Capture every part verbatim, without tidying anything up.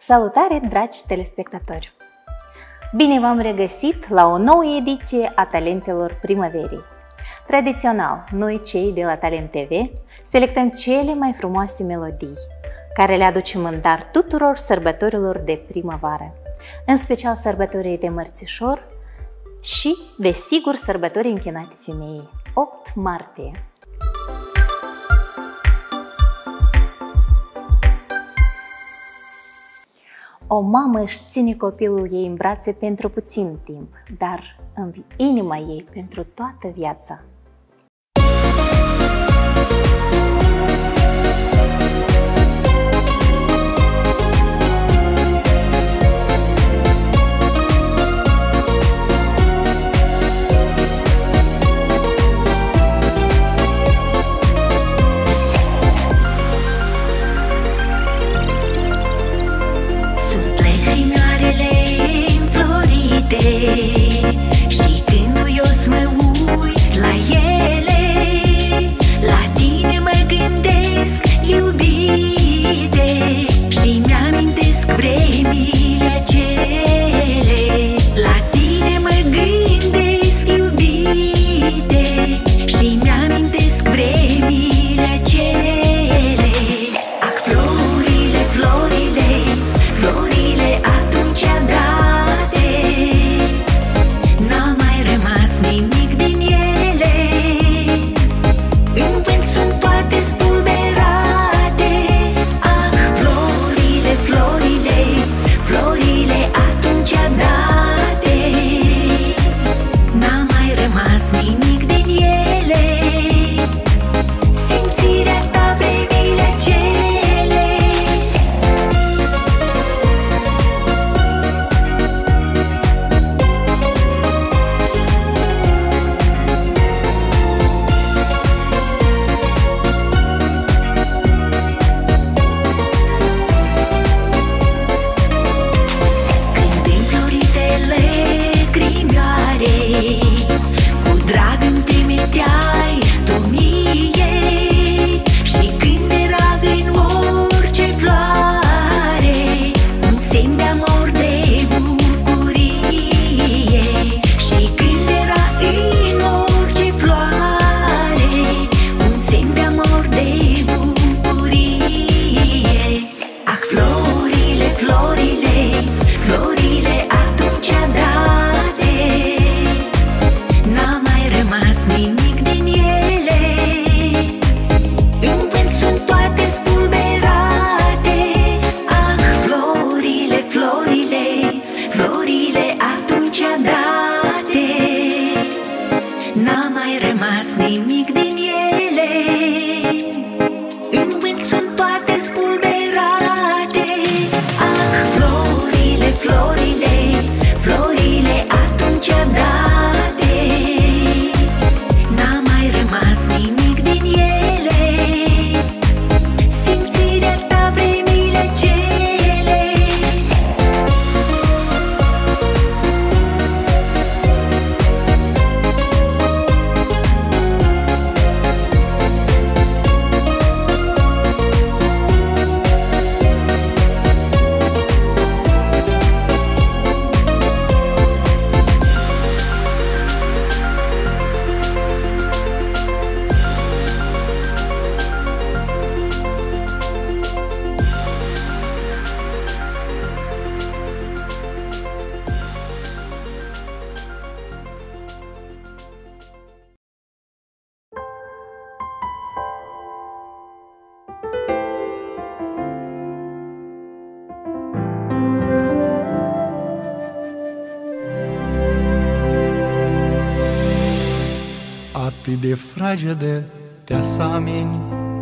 Salutare, dragi telespectatori! Bine v-am regăsit la o nouă ediție a Talentelor Primăverii. Tradițional, noi cei de la Talent T V selectăm cele mai frumoase melodii, care le aducem în dar tuturor sărbătorilor de primăvară, în special sărbătorii de mărțișor și, desigur, sărbătorii închinate femeii, opt martie. O mamă își ține copilul ei în brațe pentru puțin timp, dar în inima ei pentru toată viața. Și când eu mă uit la ele, la tine mă gândesc, iubite, și mi-amintesc vremile acele. La tine mă gândesc, iubite, și mi-amintesc vremile acele. Ac, florile, florile, florile atunci da. Atât de fragedă te asameni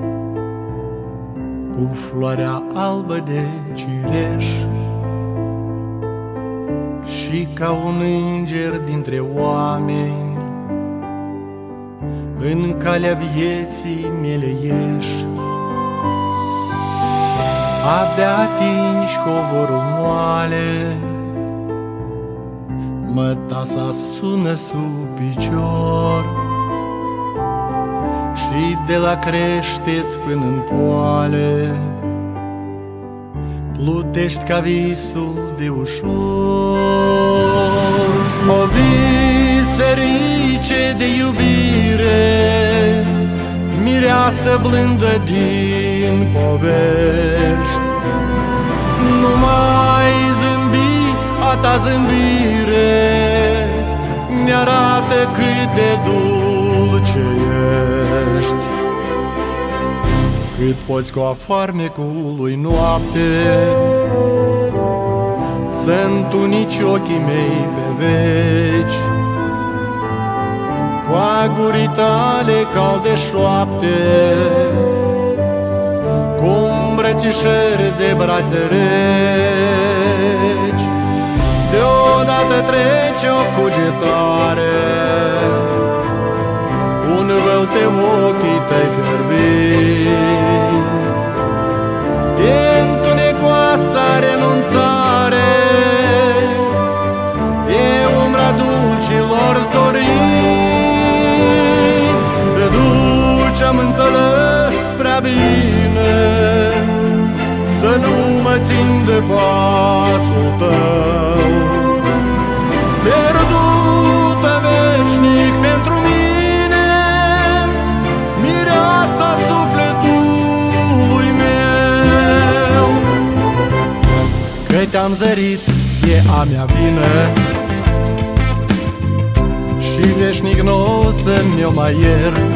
cu floarea albă de cireș, și ca un înger dintre oameni în calea vieții mele ești. Abia atingi covorul moale, mătasa sună sub picior, și de la creștet până în poale plutești ca visul de ușor. O vis ferice de iubire, mireasă blândă din povești. Nu mai zâmbi, a ta zâmbire mi-arată cât de dulce ești. Cât poți cu farmecului noapte să întunici ochii mei pe veci, cu agurii tale calde șoapte, cu îmbrățișări de brațe reci. Deodată trece o cugetare, un vălte ochii tăi fierbiți. E întunecoasa renunțare, e umbra dulcilor doriți. Te duci, am înțeles prea bine, să nu mă țin de pasul tău. Pierdută veșnic pentru mine, mireasa sufletului meu. Că te-am zărit e a mea vină, și veșnic n-o să-mi o mai iert.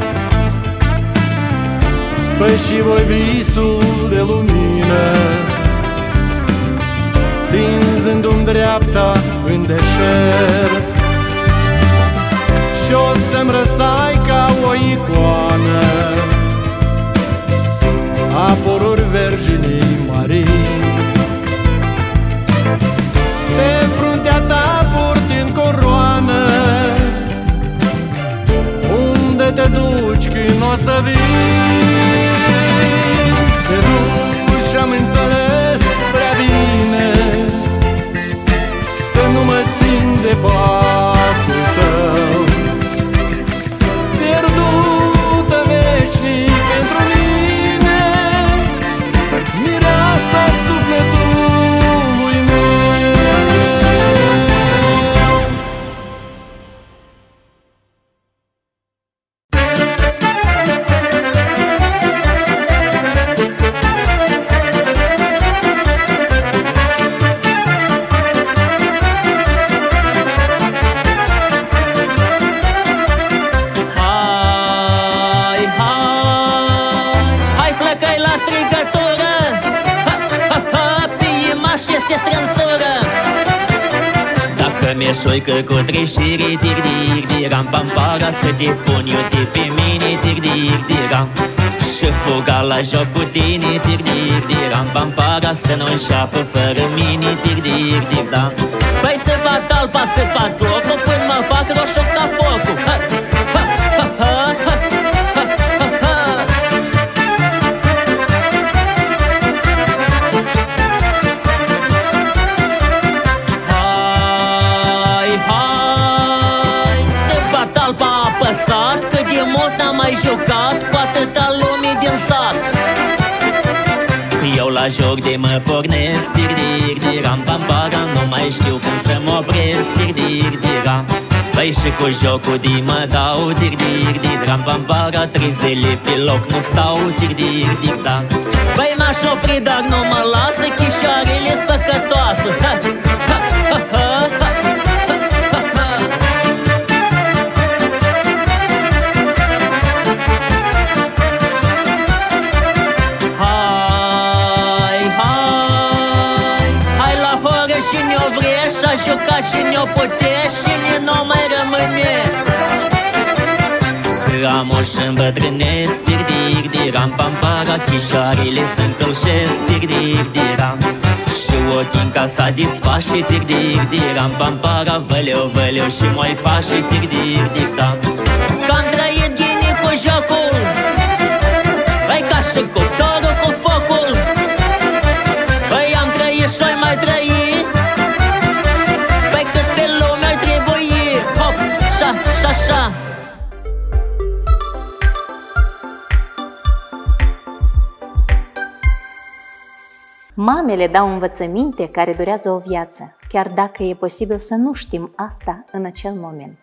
Spăși voi visul de lumină, tinzându-mi dreapta în deșert. Și o să-mi răsai ca o icoană a poruri Verginii Marii. Pe fruntea ta purtind coroană, unde te duci când o să vii? Te duci, am înțeles prea bine, să nu mă țin de pasul tău. Pierdută veșnic pentru mine, mireasa sufletului meu. Șoică cu treșire, tir-dir-diram, pampara, să te pun eu de pe mine, tir-dir-diram. Și fuga la joc cu tine, tir-dir-diram, pampara, să nu înșapă fără mine, tir-dir-diram. Păi să bat alba, să bat locul, până mă fac roșu ca focul. Ha, ha, ha, ha, ha, ha, ha, ha. Că de mult n-am mai jucat cu atâta lume din sat. Eu la joc de mă pornesc, tir-dir-diram, pampara, nu mai știu când să mă opresc, tir-dir-diram. Păi și cu jocul de mă dau, tir-dir-diram, pampara, trei zile pe loc nu stau, tir-dir-diram. Păi m-aș opri, dar nu mă lasă chișoarele-s păcătoasă. Ha, ha, ha, ha, ha. Juca și ne-o putești și ne nu mai rămâne. Ramuș îmbătrânesc, tir-dir-diram, pampara, chișoarele s-încălșesc, tir-dir-diram. Și ochii-n ca satisfași, tir-dir-diram, pampara, văleu, văleu și mai faci, tir-dir-diram. Că-am trăit ghini cu jocul, vai ca și cuptorul cu focul. Băi, am trăit și-oi mai trăit, așa. Mamele dau învățăminte care durează o viață, chiar dacă e posibil să nu știm asta în acel moment.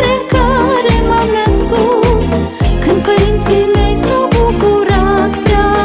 Când părinții mei s-au bucurat prea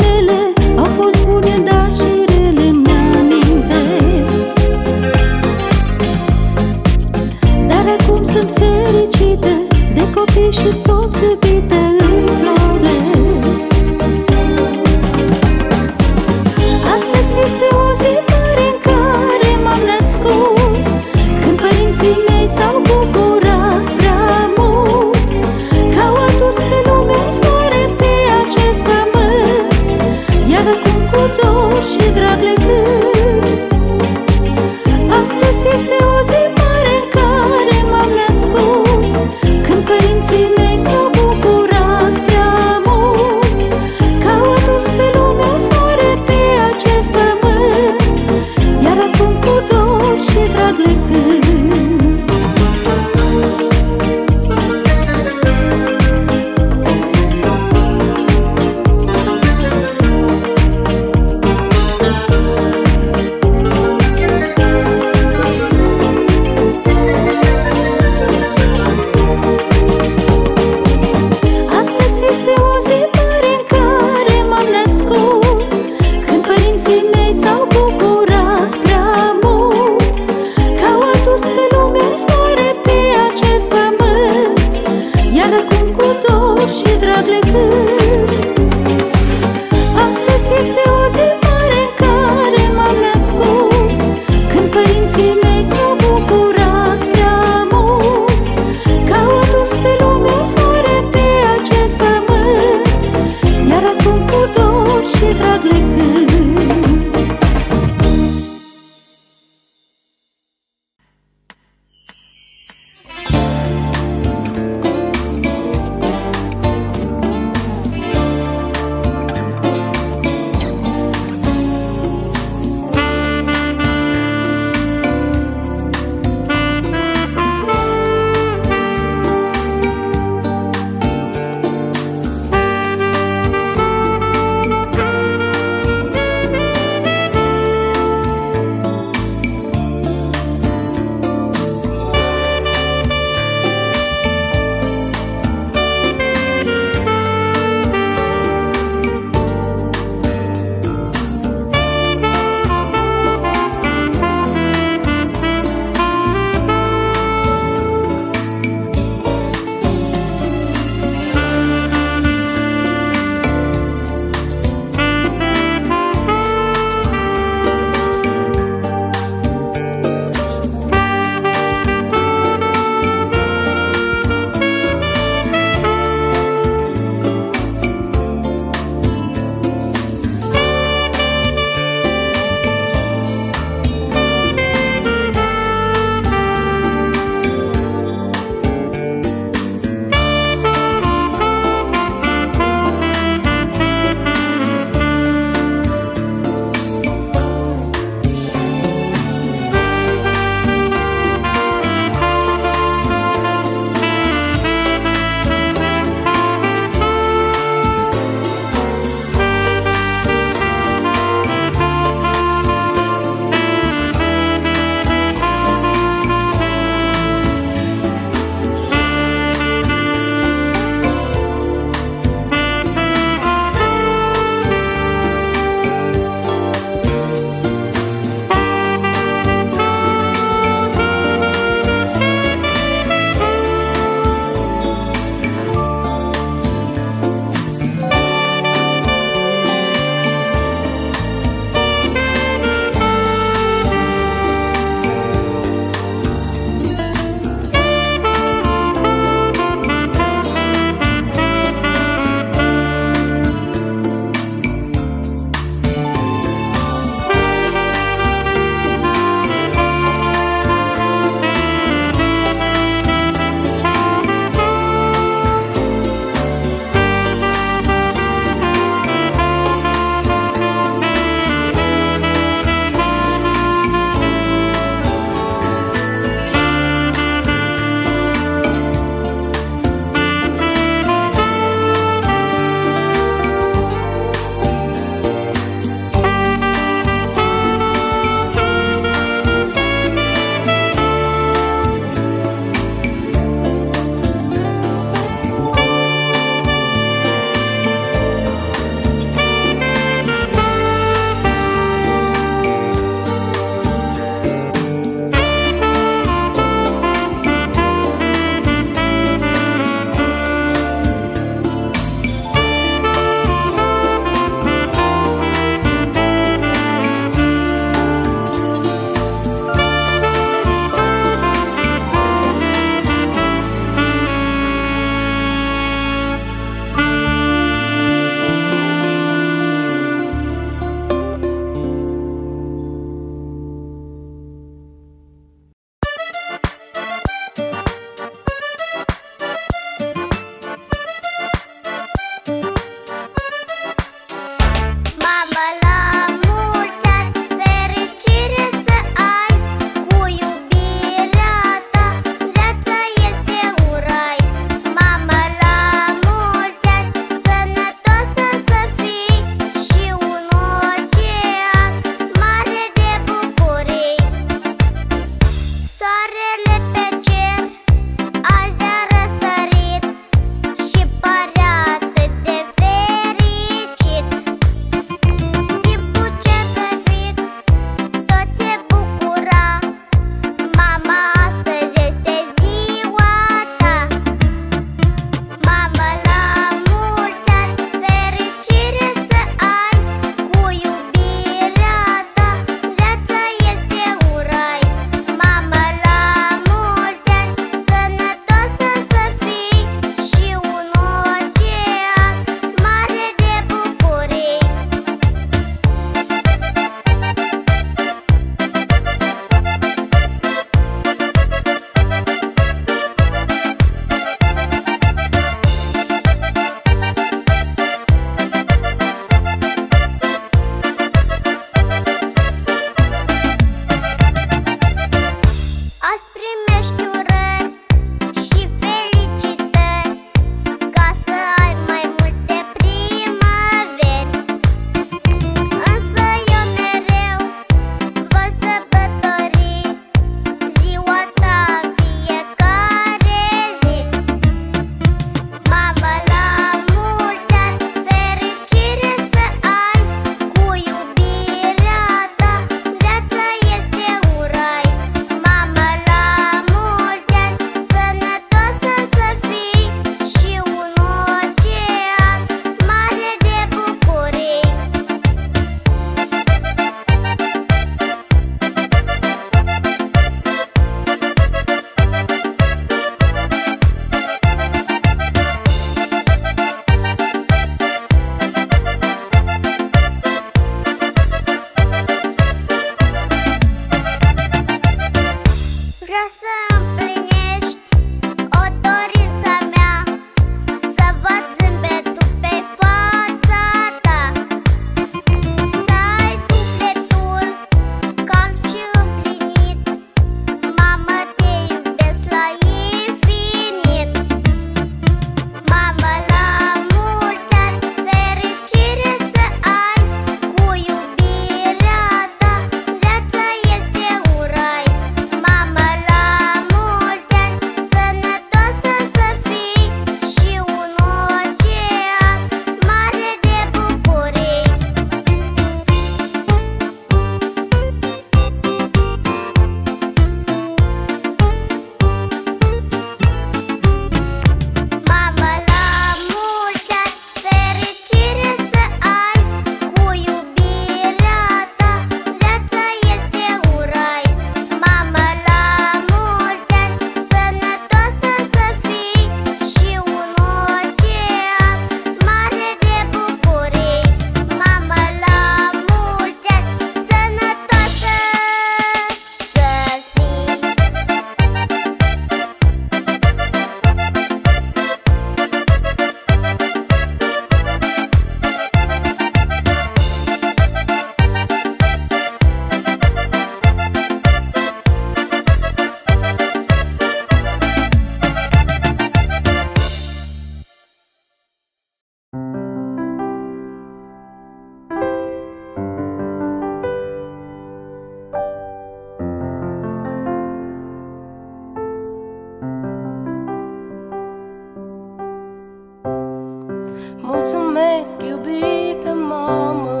mulțumesc, iubite mamă,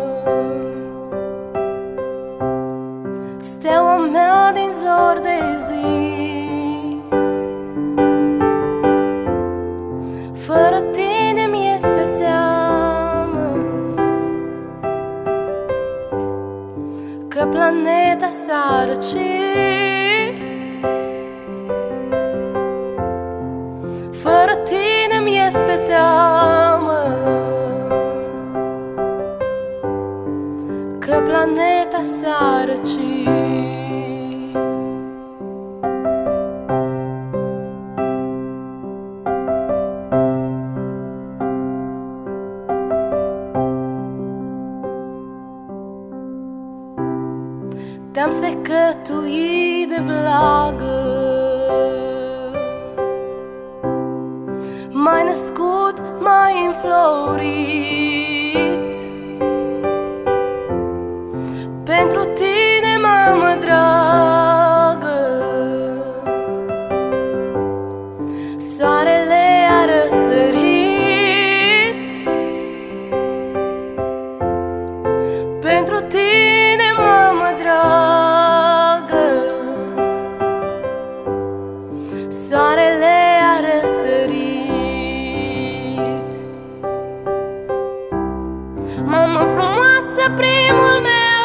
steaua mea din zor de zi. Fără tine mi-este teamă că planeta s-a răcit. Fără tine mi-este teamă că planeta s-a răcit. Te-am secătuit de vlagă, m-ai născut, m-ai înflorit. Pentru tine, mamă dragă, soarele a răsărit. Pentru tine, mamă dragă, soarele a răsărit. Mamă frumoasă, primul meu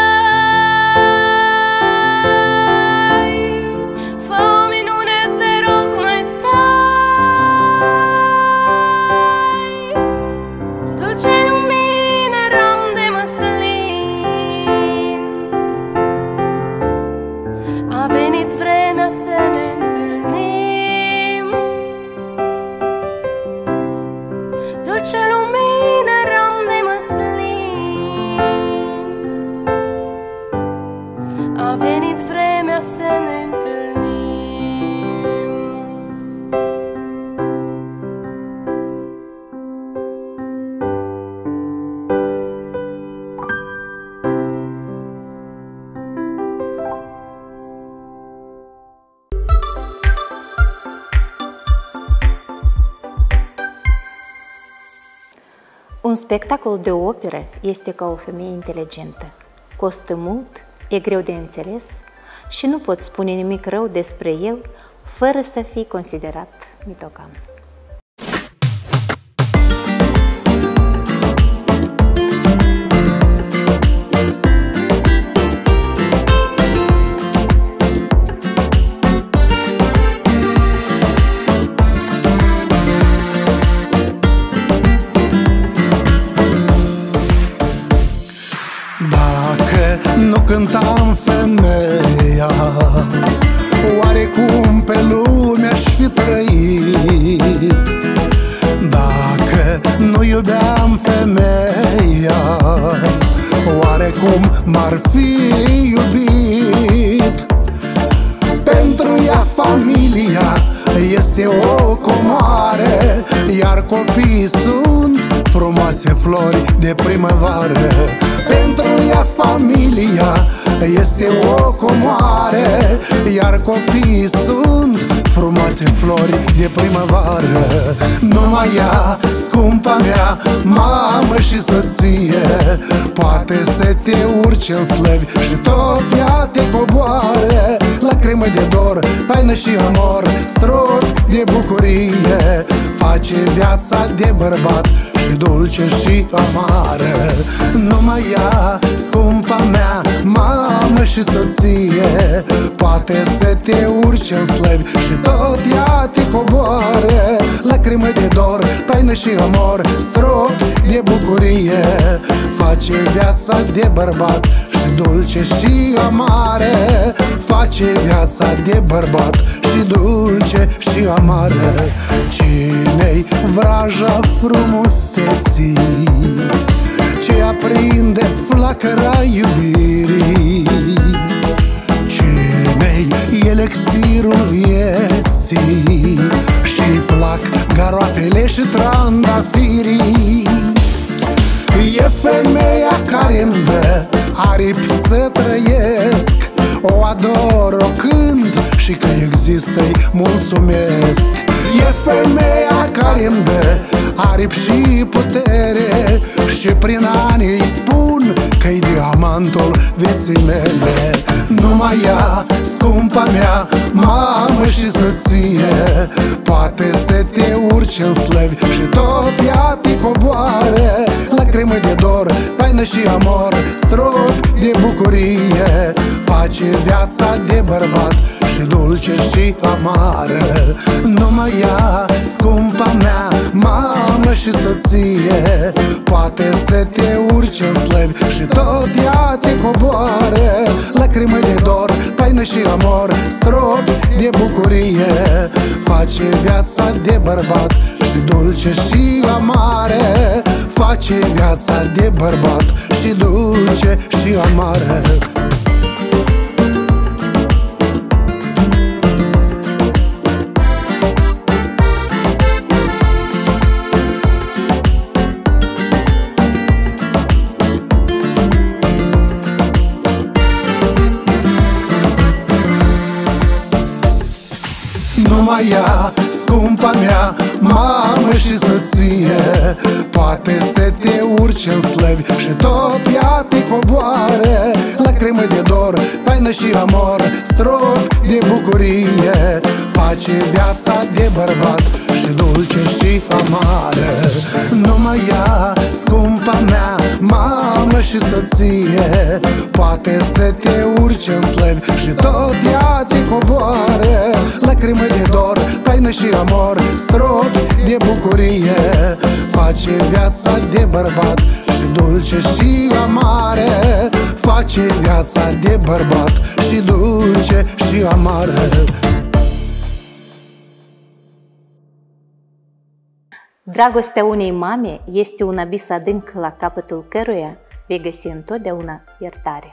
rai, fă o minune, te rog, mai stai. Dulce lumină, ram de măslin, a venit vremea să ne întâlnim. Dulce lumină, ram de măslin, a venit vremea să ne întâlnim. Un spectacol de operă este ca o femeie inteligentă. Costă mult, e greu de înțeles și nu poți spune nimic rău despre el fără să fii considerat mitocan. Nu cântam femeia, oarecum pe lume aș fi trăit. Dacă nu iubeam femeia, oarecum m-ar fi iubit. Pentru ea familia este o comoară, iar copiii sunt frumoase flori de primăvară. Pentru ea familia este o comoară, iar copiii sunt frumoase flori de primăvară. Numai ea, scumpa mea, mamă și soție, poate să te urce în slăvi și tot ea te coboare. Lacrimă de dor, taină și amor, stropi de bucurie, face viața de bărbat și dulce și amară. Numai ea, scumpa mea, mamă și soție, poate să te urce în slăvi și tot ea te coboare. Lacrimă de dor, taină și amor, stropi de bucurie, face viața de bărbat și dulce și amare. Face viața de bărbat și dulce și amare. Cine-i vraja frumuseții ce aprinde flacăra iubirii? Cine-i elixirul vieții și-i plac garoafele și trandafirii? E femeia care-mi dă aripi să trăiesc, o ador, o cânt și că există-i mulțumesc. E femeia care-mi dă aripi și putere și prin ani îi spun că-i diamantul vieții mele. Numai ea, scumpa mea, mamă și soție, poate să te urci în slăvi și tot ea te coboare. Lacrimă de dor, taină și amor, strop de bucurie, face viața de bărbat și dulce și amară. Numai ea, scumpa mea, mamă și soție, poate să te urci în slăvi și tot ea te coboare. Lacrimă de dor, taină și amor, strop de bucurie, face viața de bărbat și dulce și amare. Face viața de bărbat și dulce și amare. Numai ea, scumpa mea, mamă și soție, poate să te urci în slăvi și tot ea te coboare. Lacrimă de dor, taină și amor, strop de bucurie, face viața de bărbat și dulce și amare. Numai ea, scumpa mea, mamă și soție, poate să te urci în slăvi și tot ea te coboare. Lacrimă de dor, taină și amor, strop de bucurie, face viața de bărbat și dulce și amare. Face viața de bărbat și dulce și amare. Dragostea unei mame este un abis adânc la capătul căruia vei găsi întotdeauna iertare.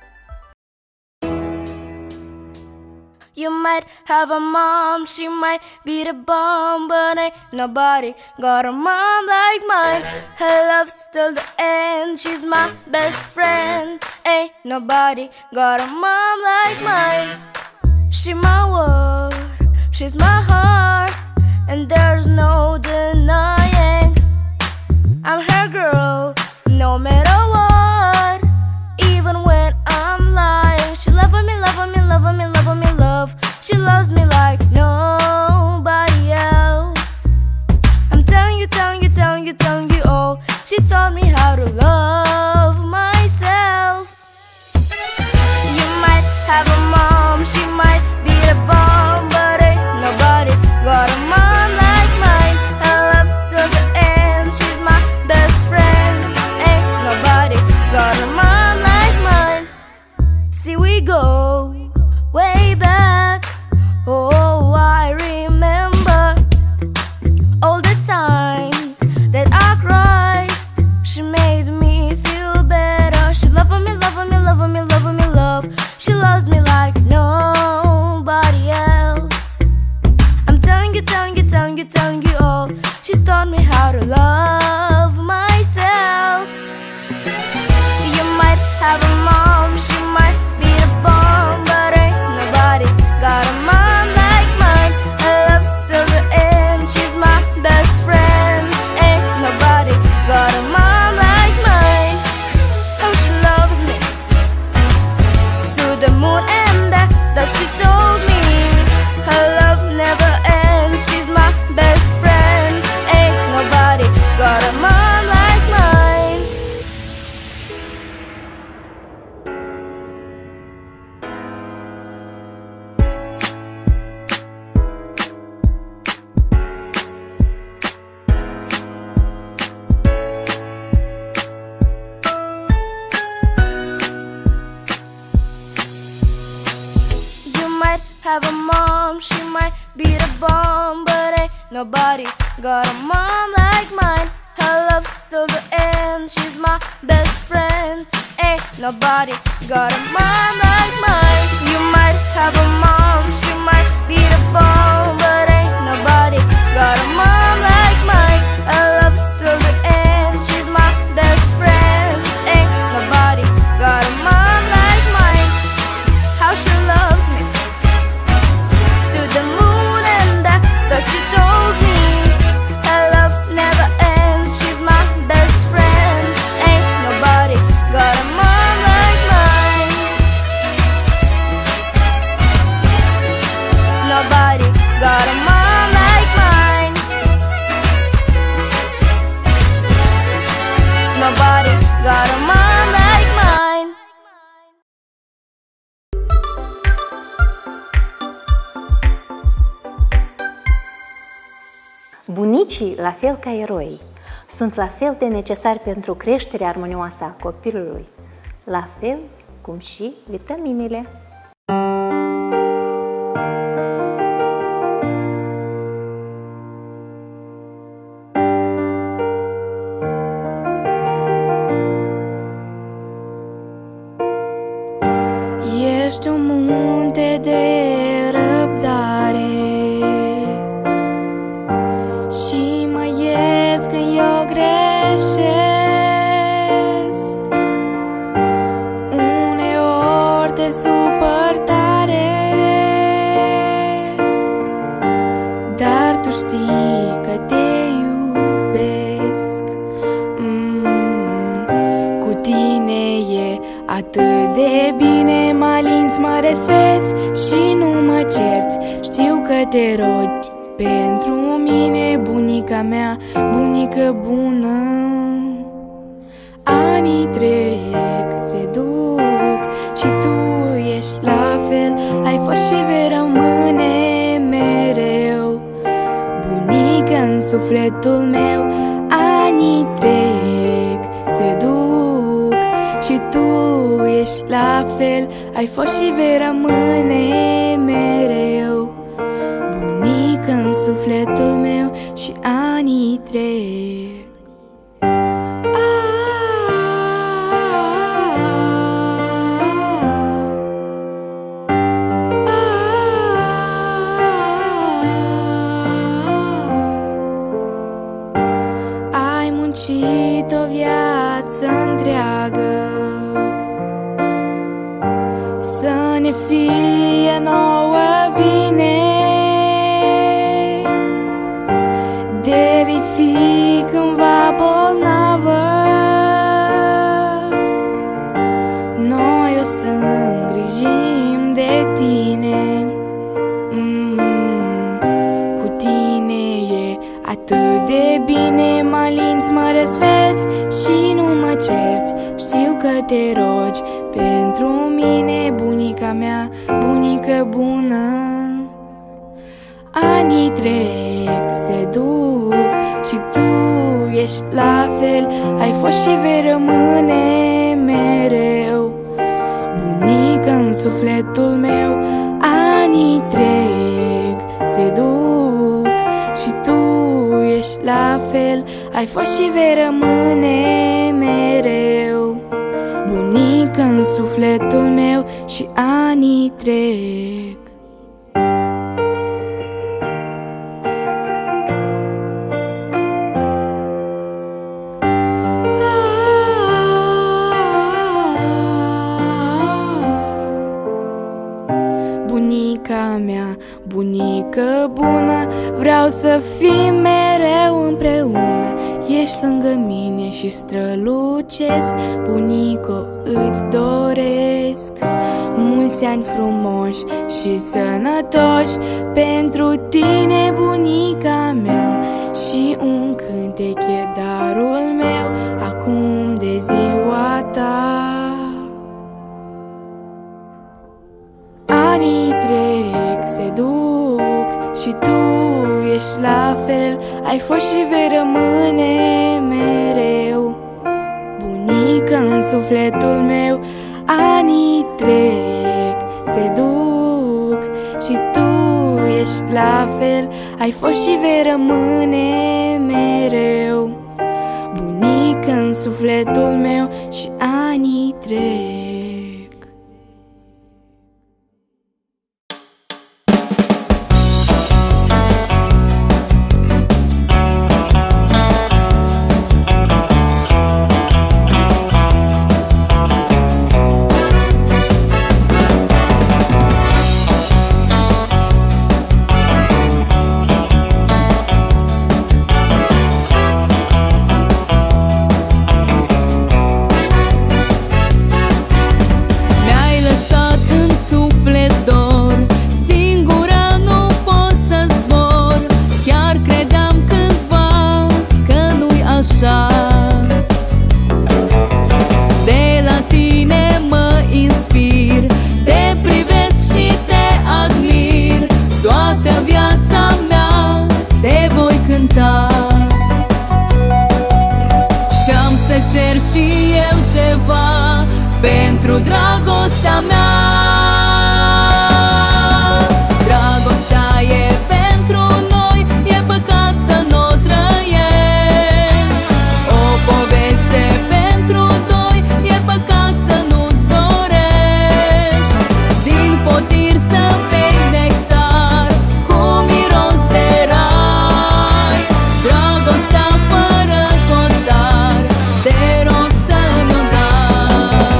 You might have a mom, she might be the bomb, but ain't nobody got a mom like mine. Her love's still the end, she's my best friend. Ain't nobody got a mom like mine. She my world, she's my heart, and there's no denying I'm her girl, no matter what. Even when I'm lying, she loving me, loving me, loving me, loving me, love. She loves me like nobody else. I'm telling you, telling you, telling you, telling you all. She taught me how to love myself. You might have a mom, she might be the bomb, but ain't nobody got a mom like mine. Her love's still the end, she's my best friend. Ain't nobody got a mom like mine. See, we go way back. Oh, I remember all the times that I cried. She made me feel better. She loving me, loving me, loving me, loving me, love. She loves me like nobody else. I'm telling you, telling you, telling you, telling you all. She taught me how to love myself. You might have a mom, she might be the bomb, but ain't nobody got a mom like mine. Her love's still the end, she's my best friend. Ain't nobody got a mom like mine. How she loves me, to the moon and back, that she told me. Her love never ends, she's my best friend. Ain't nobody got a mom like mine. You might have a mom, she might be the bomb, but ain't nobody got a mom like mine. Her love's still the end, she's my best friend. Ain't nobody got a mom like mine. You might have a mom, she might be the bomb, but ain't nobody got a mom like mine. Her love's still the end, she's my best friend. Ain't nobody got a mom like mine. How she loves me, to the moon and back, that she told nobody got a mom like mine. Bunicii, la fel ca eroii, sunt la fel de necesari pentru creșterea armonioasă a copilului, la fel cum și vitaminele. Ești un munte de răbdare și mă ierți când eu greșesc. Uneori te supăr tare, dar tu știi că te iubesc. mm, Cu tine e atât de bine, mă alinți, mă resfeți și nu mă cerți. Știu că te rogi pentru mine, bunica mea, bunică bună. Anii trec, se duc și tu ești la fel. Ai fost și vei rămâne mereu bunică în sufletul meu. Anii trec, se duc și tu ești la fel. Ai fost și vei rămâne mereu bunică în sufletul meu și anii trec. Ai muncit o viață întreagă să ne fie nouă bine. De vei fi cândva bolnavă, noi o să îngrijim de tine. mm, Cu tine e atât de bine, mă alinți, mă răsfeți și nu mă cerți. Știu că te rogi pentru mine, bunica mea, bunică bună. Anii trec, se duc și tu ești la fel. Ai fost și vei rămâne mereu bunică în sufletul meu. Anii trec, se duc și tu ești la fel. Ai fost și vei rămâne mereu bunică în sufletul meu și anii trec. Bunica mea, bunică bună, vreau să fim mereu împreună. Ești lângă mine și strălucesc, bunico, îți doresc mulți ani frumoși și sănătoși pentru tine, bunica mea. Și un cântec e darul meu acum de ziua ta. Anii trec, se duc și tu ești la fel. Ai fost și vei rămâne mereu bunică în sufletul meu. Anii trec, se duc și tu ești la fel. Ai fost și vei rămâne mereu bunică în sufletul meu și anii trec. să cer și eu ceva pentru dragostea mea. Dragostea e pentru noi, e păcat să nu trăiești. O poveste pentru doi, e păcat să nu-ți dorești. Din potir să bei nectar cu miros de rai. Dragostea fără hotar, te rog să mi-o dai.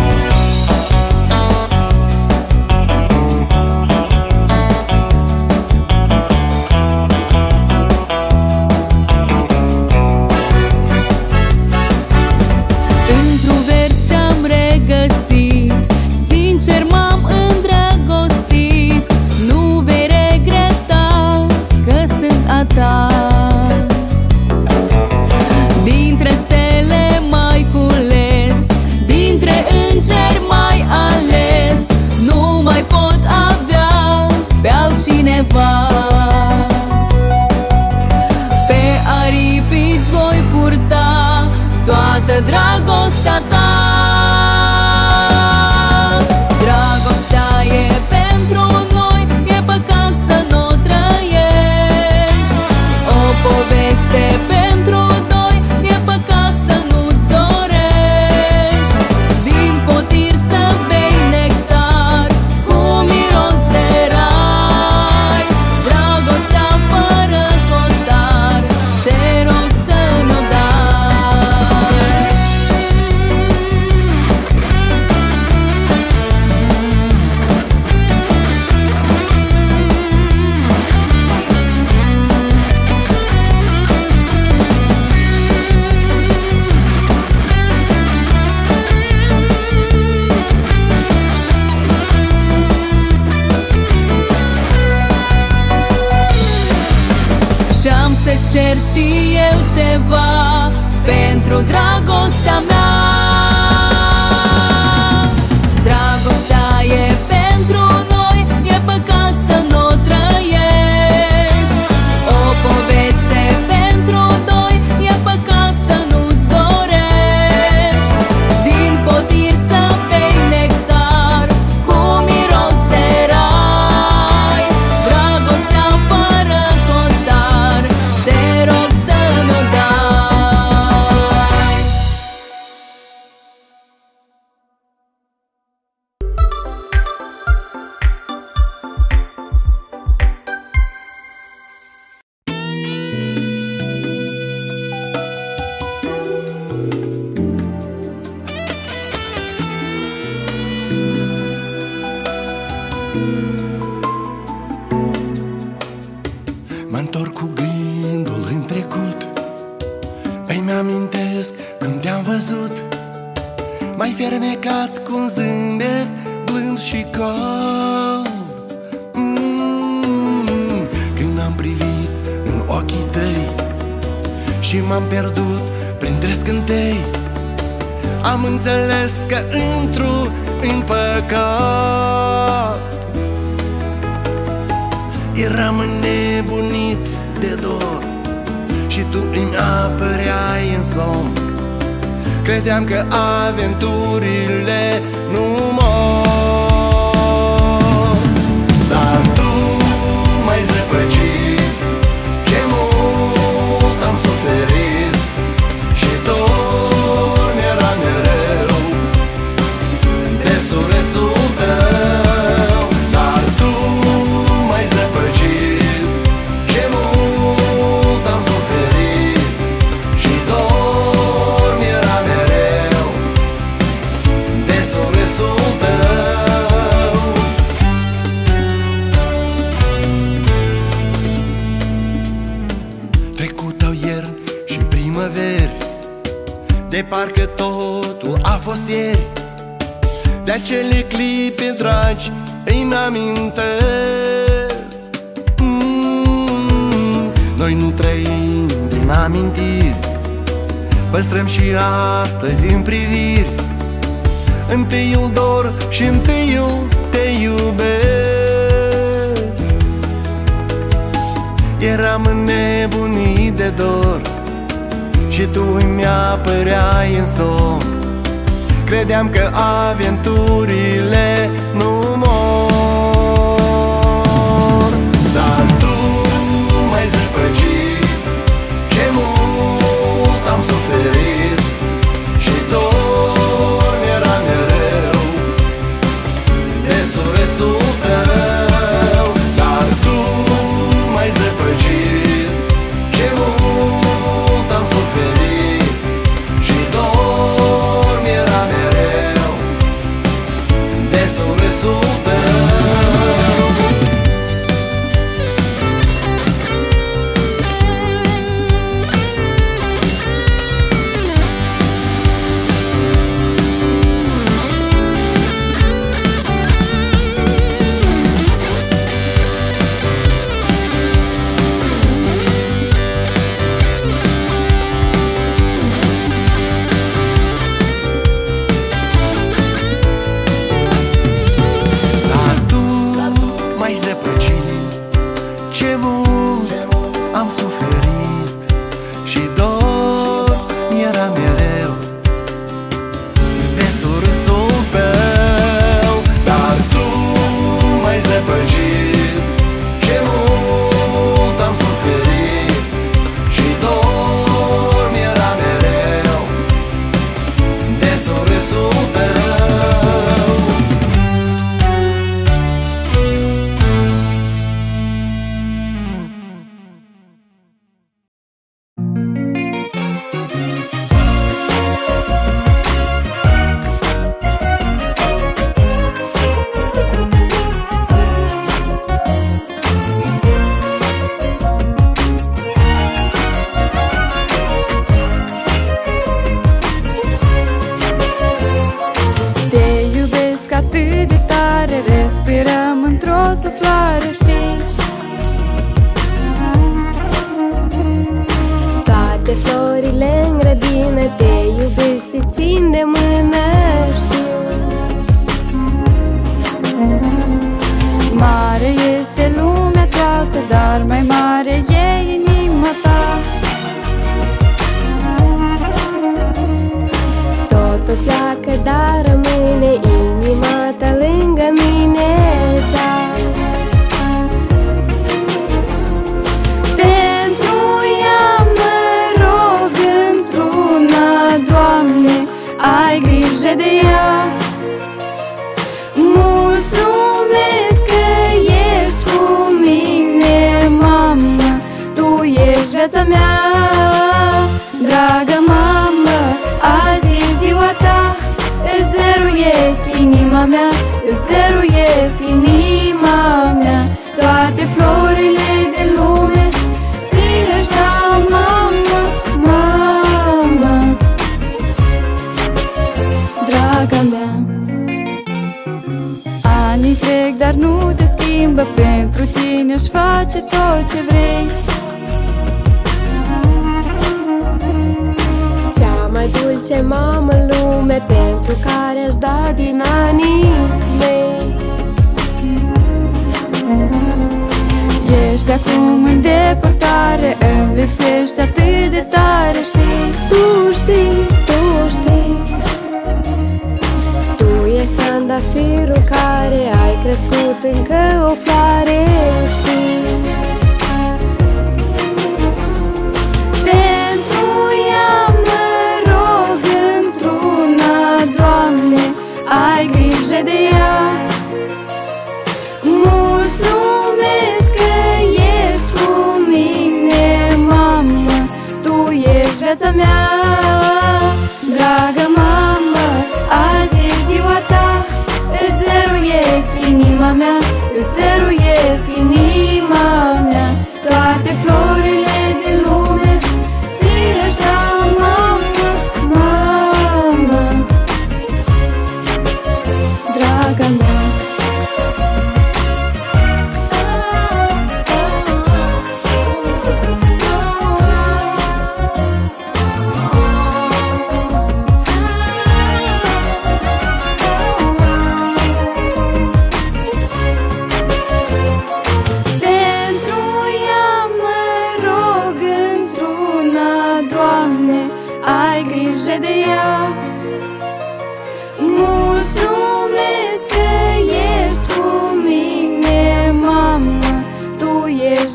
Într-un vers te-am regăsit, sincer m-am îndrăgostit. Nu vei regreta că sunt a ta. Dintre stele mai cules, dintre îngeri mai ales. Nu mai pot avea pe altcineva. Pe aripi îți voi purta toată dragostea ta. Dragostea e pentru noi, e păcat să nu trăiești. O poveste pentru doi, e păcat să nu-ți dorești. Din potir să bei nectar cu miros de rai. Dragostea fără hotar, te rog să mi-o dai. Și-am să-ți cer și eu ceva pentru dragostea mea. Dragostea e pentru noi, e păcat să nu trăiești. O poveste pentru doi, e păcat să nu-ți dorești. Din potir să bei nectar cu miros de rai. Dragostea fără hotar, te rog să mi-o dai. Mă-ntorc cu gândul în trecut, îmi amintesc când te-am văzut. M-ai fermecat cu un zâmbet blând și cald. mm, Când am privit în ochii tăi și m-am pierdut printre scântei, am înțeles că intru în păcat. Eram înnebunit de dor și tu îmi apăreai în somn. Credeam că aventurile nu mor, dar tu m-ai zăpăcit. Ce mult am suferit și dor mi-era mereu de surâsul tău. Dar tu m-ai zăpăcit. Ce mult am suferit și dor mi-era mereu de surâsul tău. Trecutau ierni și primăveri, de parcă totul a fost ieri. De acele clipe dragi îmi amintesc. mm, Noi nu trăim din amintiri, păstrăm și astăzi în priviri. Întâiul dor și întâiul te iubesc. Eram înnebunit de dor și tu îmi apăreai în somn. Credeam că aventurile nu mor, dar tu m-ai zăpăcit. Ce mult am suferit și dor mi-era mereu de surâsul tău. Dar tu m-ai zăpăcit. Ce mult am suferit și dor mi-era mereu de surâsul tău. Ce mult am suferit și dor mi-era mereu de surâsul tău. Dar tu m-ai zăpăcit. Ce mult am suferit și dor mi-era mereu de surâsul tău. Suflare, știi? Toate florile în grădină te iubesc, te țin de mână, știu. Mare este lumea toată, dar mai mare e inima ta. Totul pleacă, dar rămâne inima ta lângă mine, da. Ai grijă de ea. Mulțumesc că ești cu mine, mamă. Tu ești viața mea. Dragă mamă, azi e ziua ta. Îți dăruiesc inima mea, îți dăruiesc inima mea. Toate florile de lume ți le-aș da, mamă, mamă. Draga mea, anii trec, dar nu te schimbă. Pentru tine aș face tot ce vrei. Cea mai dulce mamă în lume, pentru care aș da din anii mei. Ești acum în depărtare, îmi lipsești atât de tare, știi? Tu știi, tu știi. Ești trandafirul care ai crescut încă o floare, știi? Pentru ea mă rog într-una, Doamne, ai grijă de ea. Mulțumesc că ești cu mine, mamă. Tu ești viața mea. Dragă mamă, azi e ziua ta. Îți dăruiesc inima mea, îți dăruiesc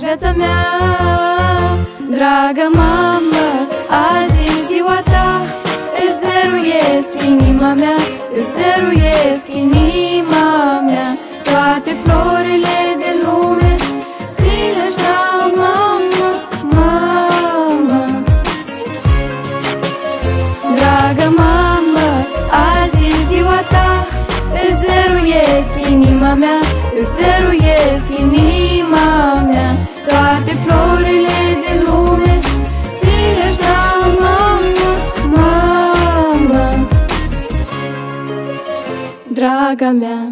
viața mea. Dragă mamă, azi e ziua ta, îți dăruiesc inima mea, îți dăruiesc inima mea. Toate florile de lume ți le-aș da, mamă, mamă. Dragă mamă, azi e ziua ta, îți dăruiesc inima mea, îți dăruiesc inima mea. Toate florile de lume ți le-aș da, mamă, mamă. Draga mea.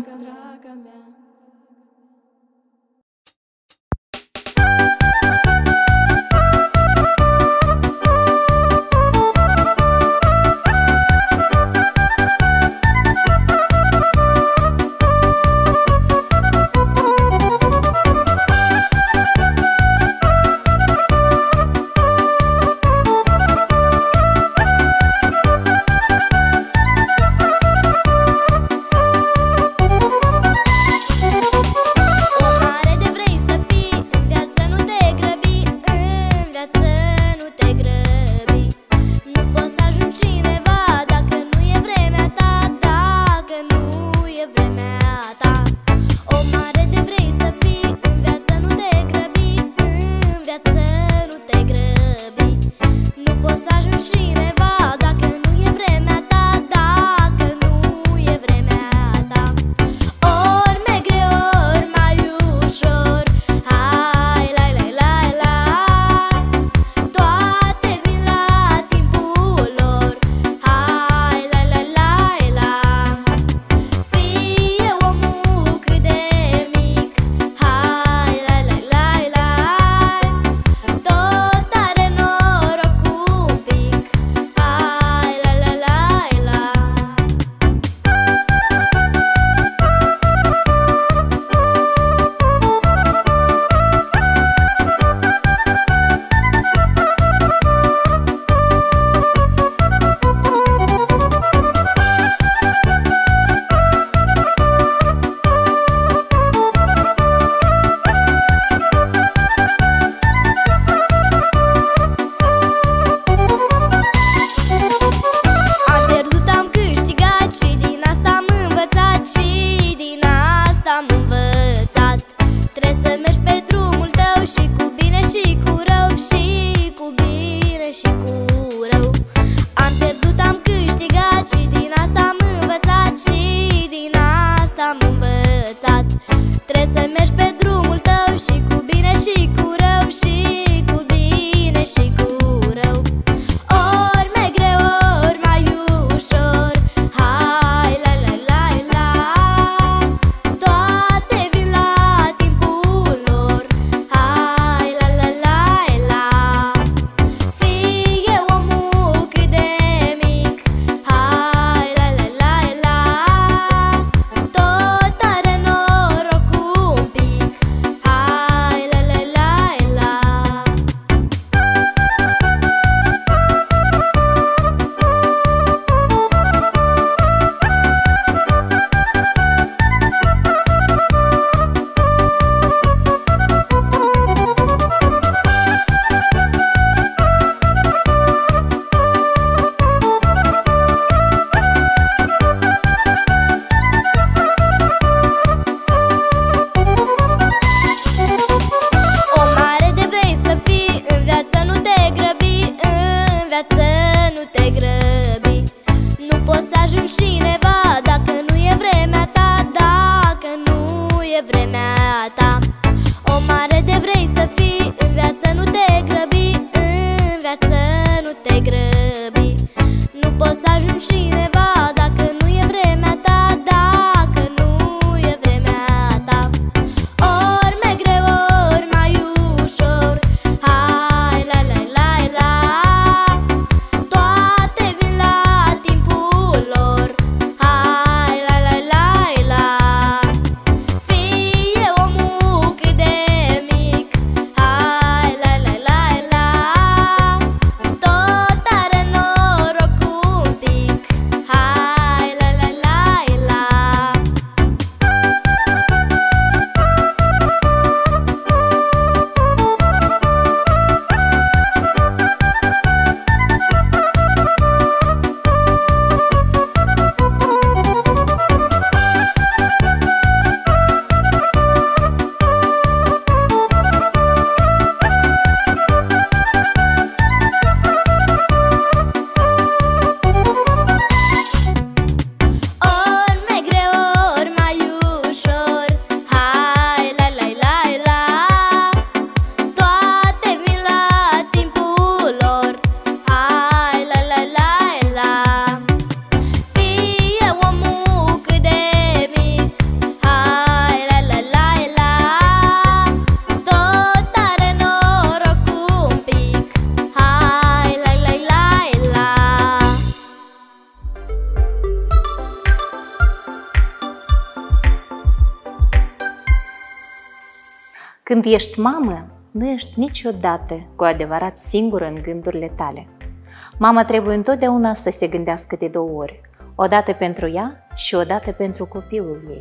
Când ești mamă, nu ești niciodată cu adevărat singură în gândurile tale. Mama trebuie întotdeauna să se gândească de două ori, o dată pentru ea și o dată pentru copilul ei.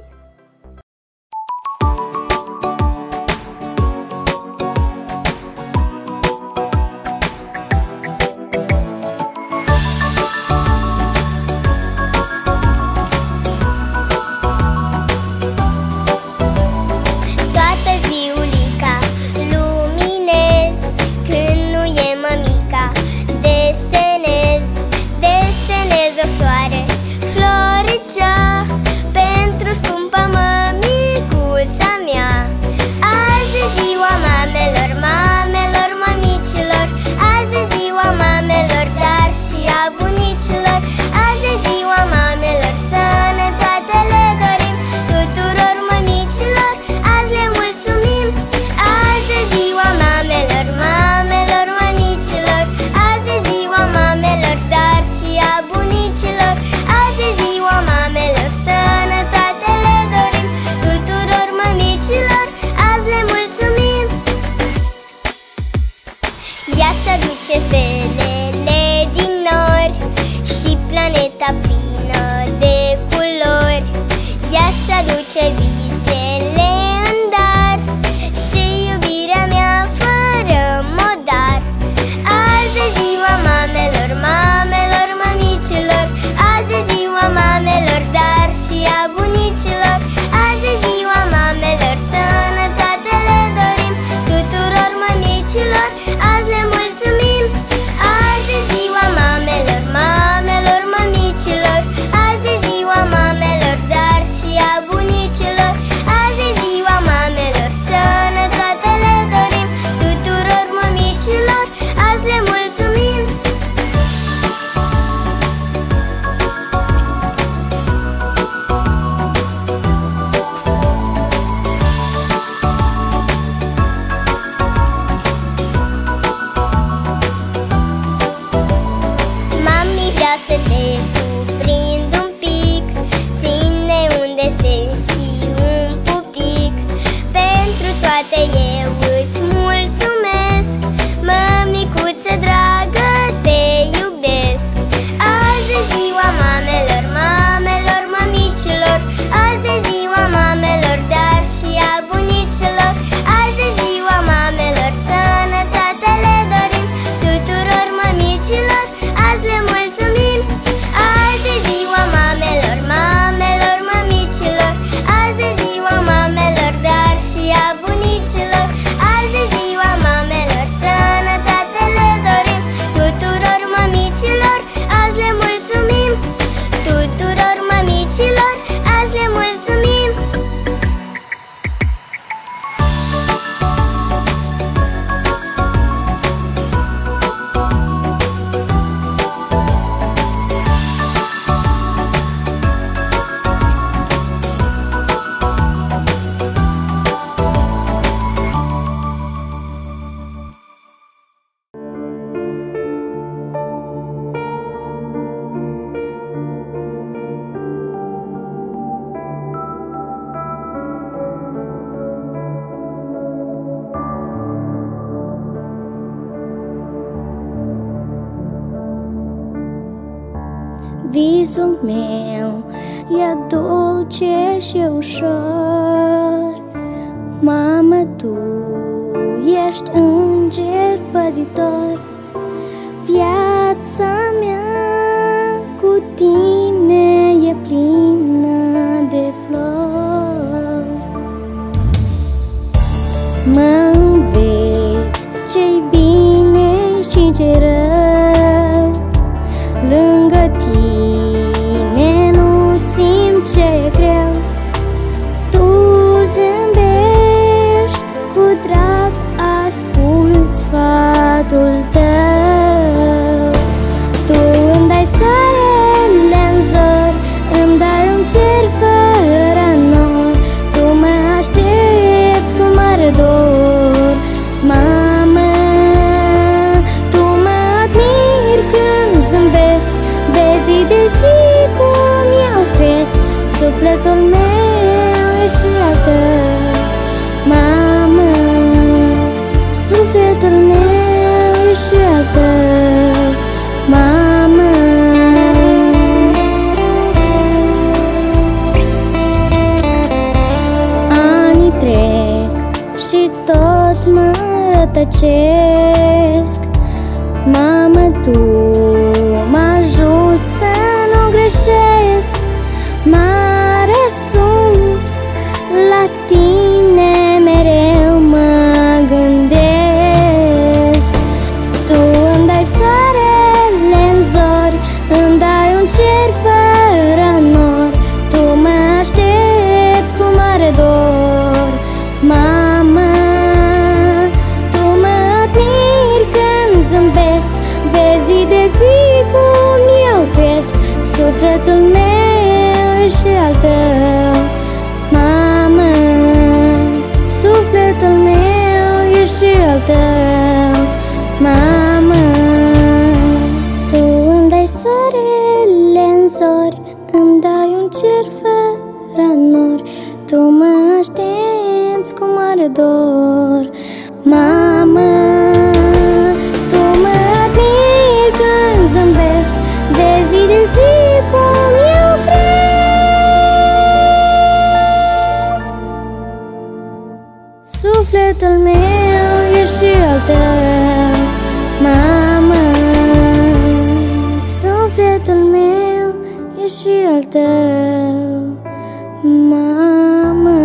Visul meu e dulce și ușor. Mamă, tu ești înger păzitor. Viața mea cu tine e plină de flori. Mă înveți ce-i bine și ce-i rău. Lângă tine nu simt ce-e greu. Tu zâmbești cu drag, asculți sfatul tău. Tu îmi dai soarele în zor, îmi dai un cer fără nor. Tu mă aștepți cu mare dor, mamă. Tu mă admiri când zâmbesc, de zi de zi cum eu cresc. Sufletul meu e și al tău, mamă. tăcesc. Mamă, tu mă ajuți să nu greșesc. Mare sunt, la tine mereu mă gândesc. Tu îmi dai soarele în zori, îmi dai un cer fără nori. Tu mă aștepți cu mare dor. Mamă, tu mă admiri când zâmbesc. Vezi zi de zi cum eu cresc. Sufletul meu e și al tău. Mamă, sufletul meu e și al tău. Mamă, tu îmi dai soarele în zori, îmi dai un cer fără nori. Tu mă aștepți cu mare dor. Mamă, tu mă admiri când zâmbesc. Vezi zi de zi cum eu cresc. Sufletul meu e și al tău. Mamă, sufletul meu e și al tău. Mamă.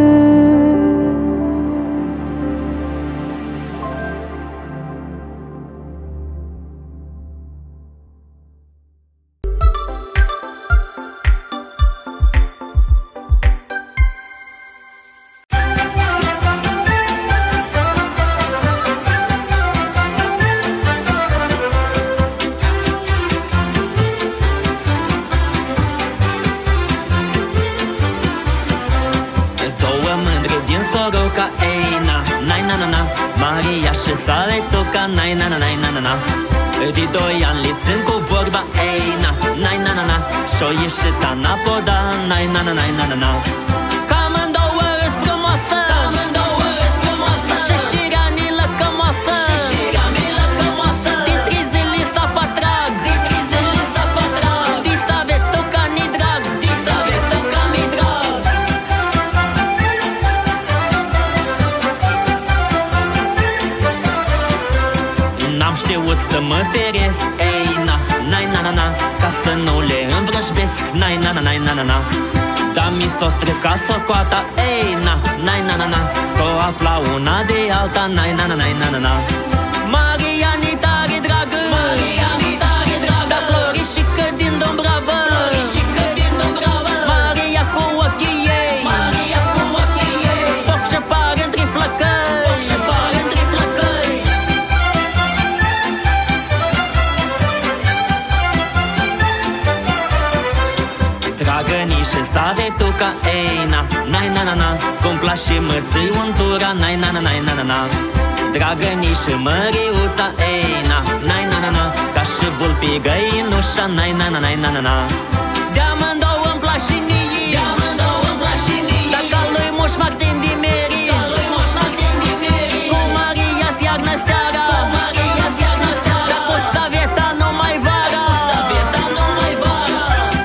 Soroca, ei, na, nai, na, na, na Maria și Saletoca, nai, na, na, nai, na, na, na De doi ani li țin cu vorba, ei, na, nai, na, na, na Și-o ieșit anapoda, nai, na, na, nai, na, na, na Cam în-două îți frumoasă, cam în-două îți frumoasă Și șirea ni-lă cămoasă, și șirea mi-lă cămoasă Din trei zile s-a patrag, din trei zile s-a patrag Di Savetoca ni drag, di Savetoca mi drag N-am știut să mă feresc, ei, na, nai, na, na, na Ca să nu le învrăjbesc, nai, na, na, nai, na, na, na Dar mi s-o stricat socoata, ei, na, nai, na, na, na Că o afla una de alta, nai, na, na, nai, na, na, na Maria ni tare dragă, Maria ni tare dragă Dar Florișică din Dombravă, Florișică din Dombravă Maria cu ochii ei, Maria cu ochii ei Foc ce pare între flăcări, foc ce pare între flăcări Dragănișe Savetoca, ei, na, nai, na, na, na Cum place mățâi untura, nai, na, na, nai, na, na, na Dragănișe Măriuța, ei, na, nai, na, na, na Ca și vulpii găinușa, nai, na, na, nai, na, na, na De-amândouă îmi place niii, de-amândouă îmi place niii Dacă lui Moș Martin Dimeri, ca lui Moș Martin Dimeri Cu Maria fiarnă seara, cu Maria fiarnă seara Dar cu Saveta numai vara, cu Saveta numai vara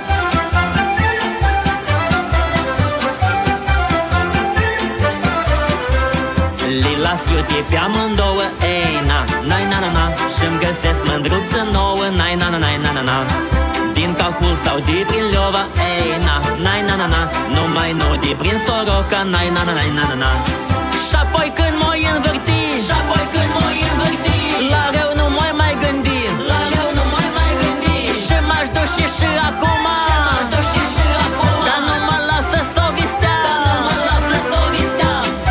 Li las iute pe amândouă, ei, na, nai, na, na, na Și-mi găsesc mândruță nouă, nai, na, na, nai, na, na, na Din Cahul sau de prin Leova, ei, na, nai, na, na, na Numai nu de prin Soroca, nai, na, na, nai, na, na, na Și-apoi când m-oi învârti, și-apoi când m-oi învârti La rău nu m-oi mai gândi, la rău nu m-oi mai gândi Și m-aș duce și acum, și m-aș duce și acum Dar nu mă lasă s-o vistea, dar nu mă lasă s-o vistea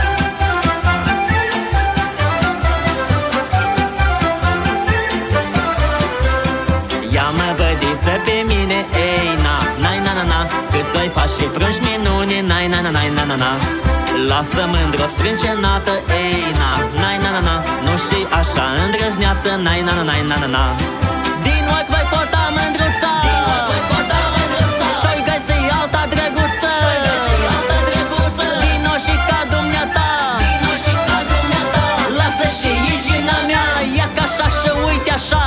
Ia-mă bădiță pe mine, ei, na, nai, na, na, na Cât ți-oi faci și prânci minune, nai, na, na, nai, na, na, na Lasă mândru sprâncenată, ei, na, nai, na, na, na Nu și așa îndrăzneață, nai, na, na, nai, na, na, na Din ochi voi cota mândruța, din ochi voi cota mândruța Și-oi găsi alta drăguță, și-oi găsi alta drăguță Vino și ca dumneata, vino și ca dumneata Lasă și ieșina mea, ia ca așa și uite așa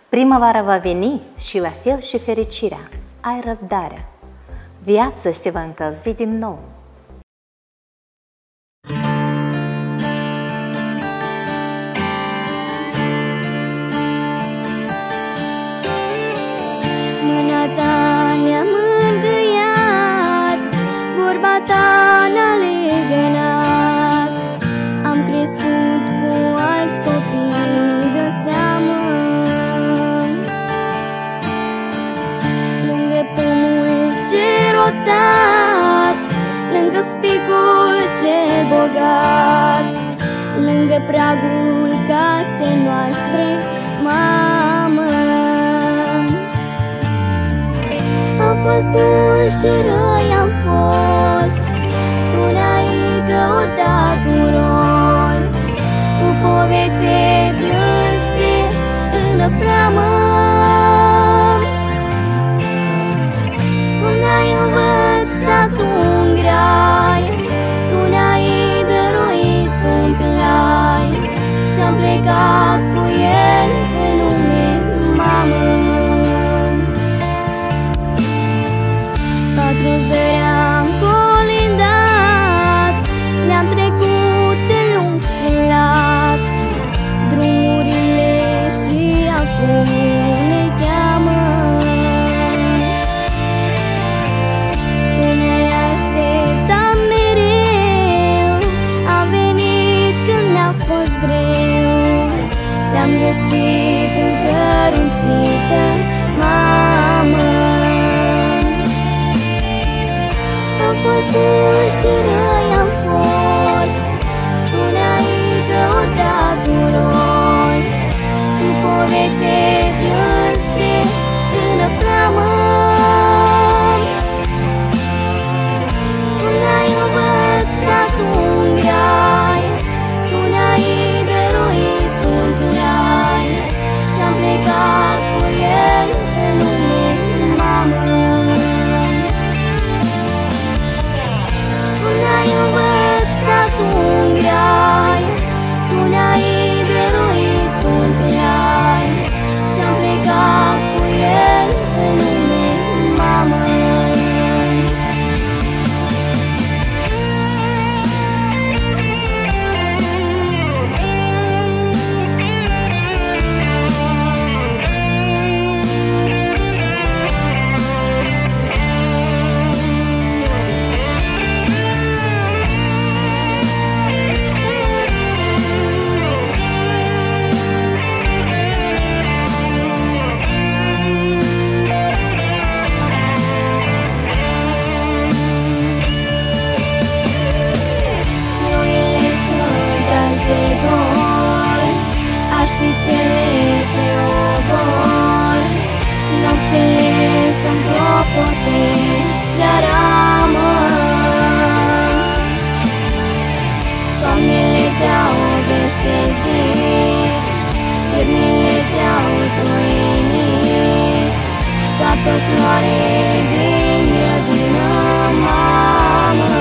Primăvara va veni și la fel și fericirea. Ai răbdare. Viața se va încălzi din nou. Mâna ta ne-a mângâiat, vorba ta ne-a legănat. Am crescut cu alți copii de seamă, lângă pomul ce rotat, lângă spicul cel bogat, lângă pragul casei noastre, mamă. Am fost bun și răi am fost, tu ne-ai căutat cu rost, cu povețe plânse în framă. Tu ne-ai învățat un grai, tu ne-ai dăruit un plai și-am plecat cu el în lume, mamă. Patru zări am colindat, le-am trecut de lung și lat, drumurile și acum ne cheamă. Tu ne-ai așteptat mereu, am venit când ne-a fost greu, te-am găsit încărunțită, mamă. Am fost bun și răi am fost, tu ne-ai căutat cu rost, cu povețe plânse în framă. Tu ne-ai învățat un grai, tu ne-ai dăruit un plai și-am plecat cu el în lume, mamă. Tu ne-ai învățat un grai, tu ne-ai dăruit un plai și-am plecat cu el în lume, mamă. Așițele pe obor, nopțile sunt clopote de ramă. Toamnele te-au veștezit, iernile te-au truinit, ca pe floare din grădină, mamă.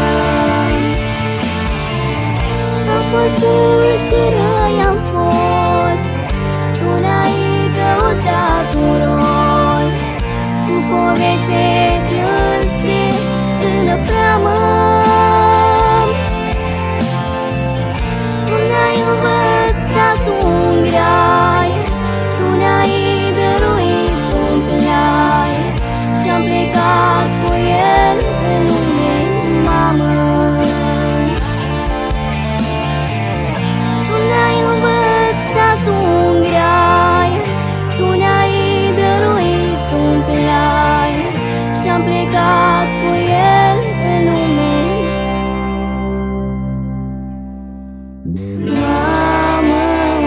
Am fost bun și răi am fost, tu ne-ai căutat cu rost, cu povețe plânse în framă. Tu ne-ai învățat un grai, tu ne-ai dăruit un plai și-am plecat cu el în lume, mamă. Tu ne-ai învățat un grai, tu ne-ai dăruit un plai și-am plecat cu el în lume, mamă.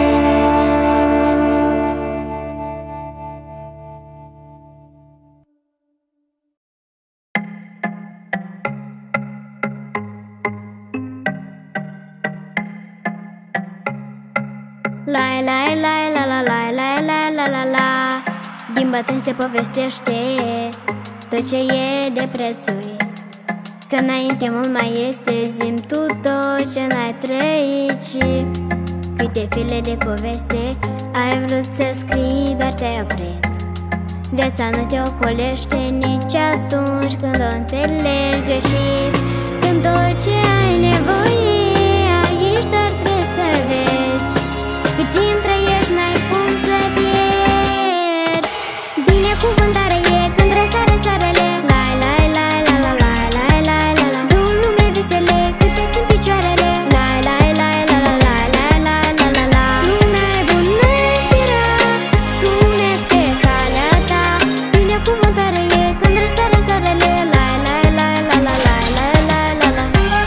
La la la la la la la la la la la. Din bătrân se povestește tot ce e de prețuit, că înainte mult mai este. Zi-mi tu tot ce n-ai trăit și cât Câte file de poveste ai vrut să scrii, dar te-ai oprit. Viața nu te ocolește nici atunci când o înțelegi greșit. Când tot ce ai nevoie aici, doar trebuie să vezi. Cât timp trăiești, n-ai cum să pierzi. Binecuvântare e când răsare soarele. Lai, lai, lai, la, la, lai, lai, lai, la, la. În lume vesele câte țin picioarele. Lai, lai, lai, la, la, lai, lai, lai, la, la, la. Lumea e bună și rea, tu mergi pe calea ta. Binecuvântare e când răsare soarele. Lai, lai, lai, la, la, lai, lai, lai, la, la.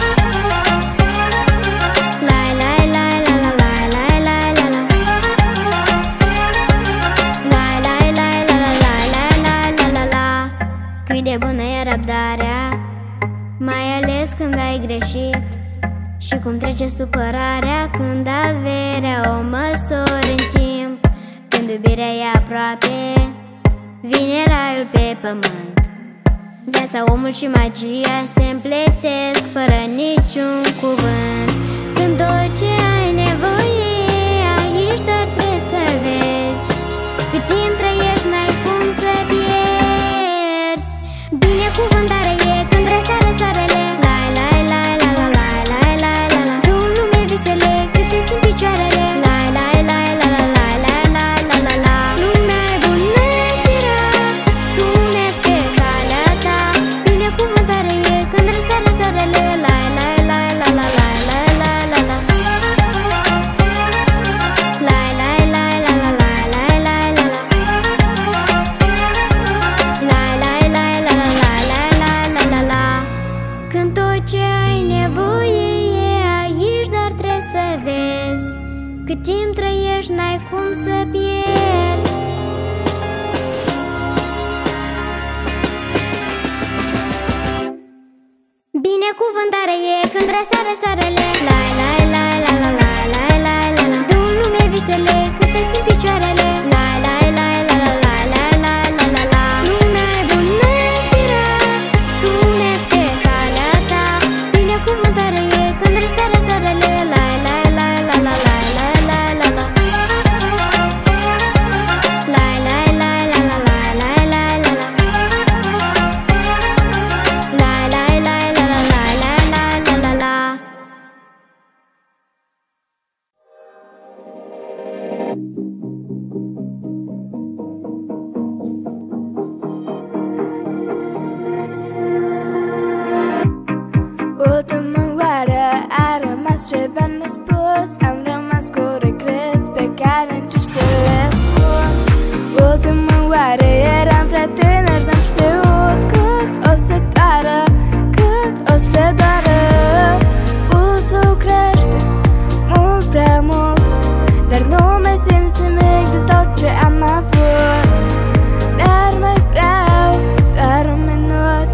Lai, lai, lai, la, la, lai, lai, lai, la, la. Lai, lai, lai, la, la, lai, lai, lai, la, la, la. Cât de bună e răbdarea, mai ales când ai greșit. Și cum trece supărarea când averea o măsori în timp. Când iubirea e aproape, vine raiul pe pământ. Viața, omul și magia se împletesc fără niciun cuvânt. Când tot ce ai nevoie aici, doar trebuie să vezi. Cât timp trăiești, n-ai cum să pierzi. Binecuvântare e când răsare soarele. Lai, lai, lai, la, la, lai, lai, lai, la, la. Tu în lume visele câte țin picioarele. Lai, lai, lai, la, la, lai, lai, lai, la, la, la. Lumea e bună și rea, tu mergi pe calea ta. Binecuvântare e când răsare soarele. Lai, lai, lai, la, la, lai, lai, lai, la, la. Lai, lai, lai, la, la, lai, lai, lai, la, la. Lai, lai, lai, la, la, lai, lai, lai, la, la, la. Când tot ce ai nevoie e aici, dar trebuie să vezi. Cât timp trăiești, n-ai cum să pierzi. Binecuvântare e când răsare soarele. Lai, lai, lai, la, la, lai, lai, lai, la, la. Du-n lume visele câte țin picioarele. Lai, lai, lai, la, la, lai, lai, lai, la, la, la. Lumea e bună și rea, tu mergi pe calea ta. Binecuvântare e când răsare soarele. Lai, lai, lai, la, la, lai, lai, lai, la, la. Lai, lai, lai, la, la, lai, lai, lai, la, la. Lai, lai, lai, la, la, lai, lai, lai, la, la, la. Ultima oară a rămas ceva nespus. Am rămas cu regret pe care încerc să le ascund. Ultima oară eram prea tânăr, n-am știut cât o să doară, cât o să doară. Pulsul crește mult prea mult, dar nu mai simt nimic din tot ce am avut. Dar mai vreau doar un minut.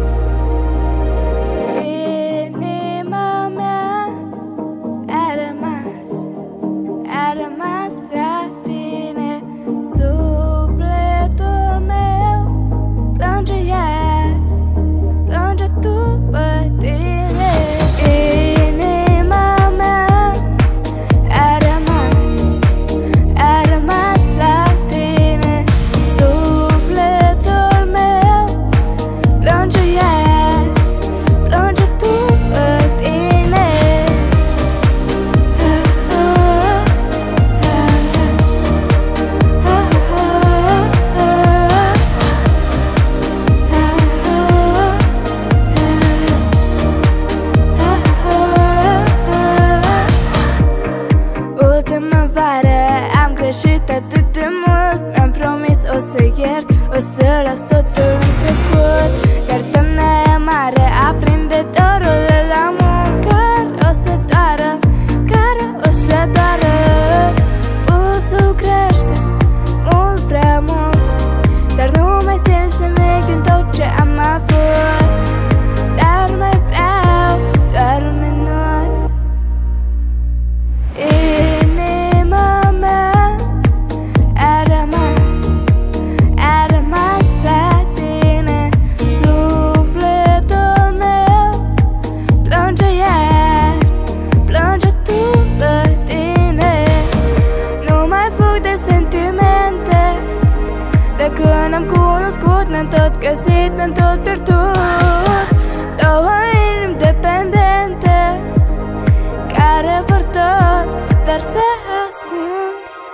Inima mea a rămas, a rămas la tine. Sufletul meu plânge iar, plânge după tine. Inima mea a rămas, a rămas la tine. Sufletul meu plânge iar, plânge după tine. Ultima vară am greșit atât de mult. Mi-am promis o să iert, o să las totul în trecut. Dar doamna e mare, aprinde dorul la mult. Care o să doară, care o să doară. Pulsul crește mult prea mult, dar nu mai simt nimic din tot ce am avut. Dar mai vreau doar un minut. Inima mea a rămas, a rămas la ne-am tot găsit, ne-am tot pierdut. Două inimi dependente care vor tot, dar se ascund.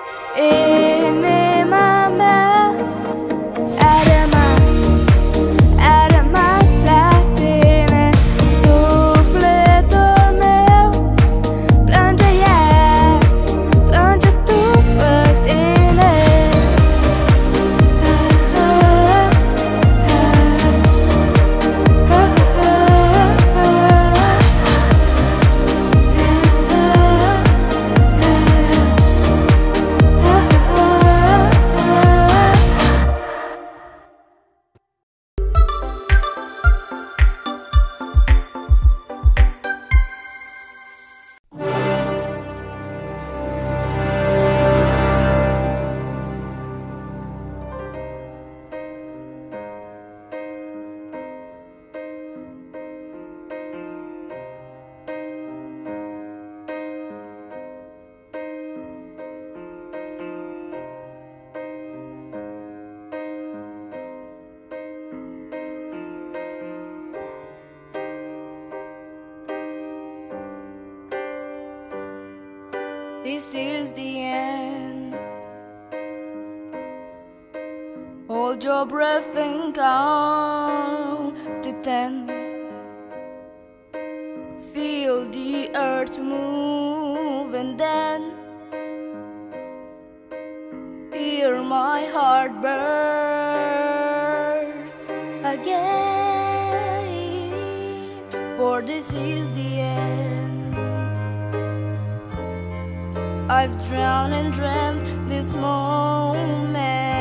Inima mea a rămas, a rămas la tine. Sufletul meu plânge ea, plânge după tine. This is the end. Hold your breath and count to ten. Feel the earth move and then hear my heart burn again. For this is the end. I've drowned and dreamt this moment,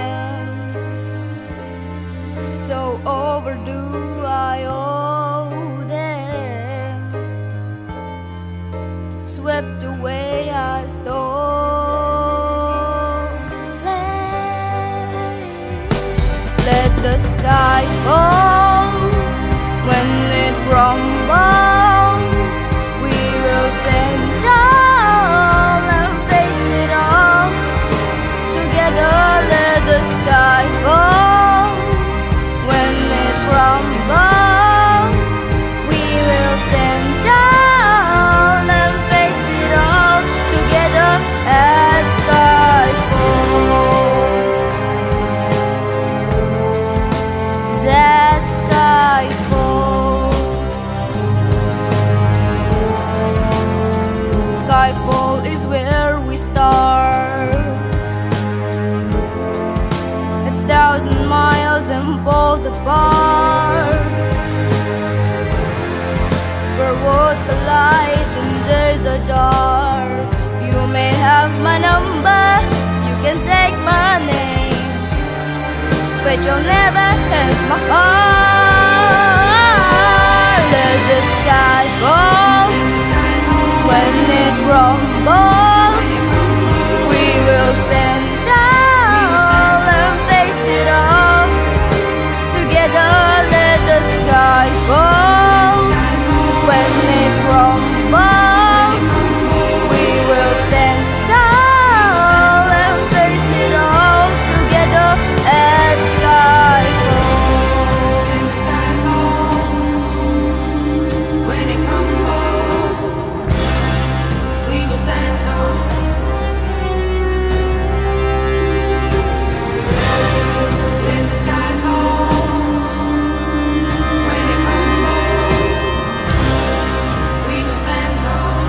so overdue I owe them. Swept away I've stolen. Let the sky fall. When it crumbles, we will stand tall and face it all together. Let the sky fall. When it crumbles, we will stand tall and face it all together as sky falls. That sky falls. Skyfall is where we start. A thousand miles and poles apart, where worlds collide and days are dark. You may have my number, you can take my name, but you'll never have my heart. Let the sky fall. When it crumbles, we will stand tall and face it all together. Let the sky fall. When it crumbles, we will stand tall and face it all together as sky falls. When it crumbles, we will stand tall. When the sky falls, when it crumbles, we will stand tall.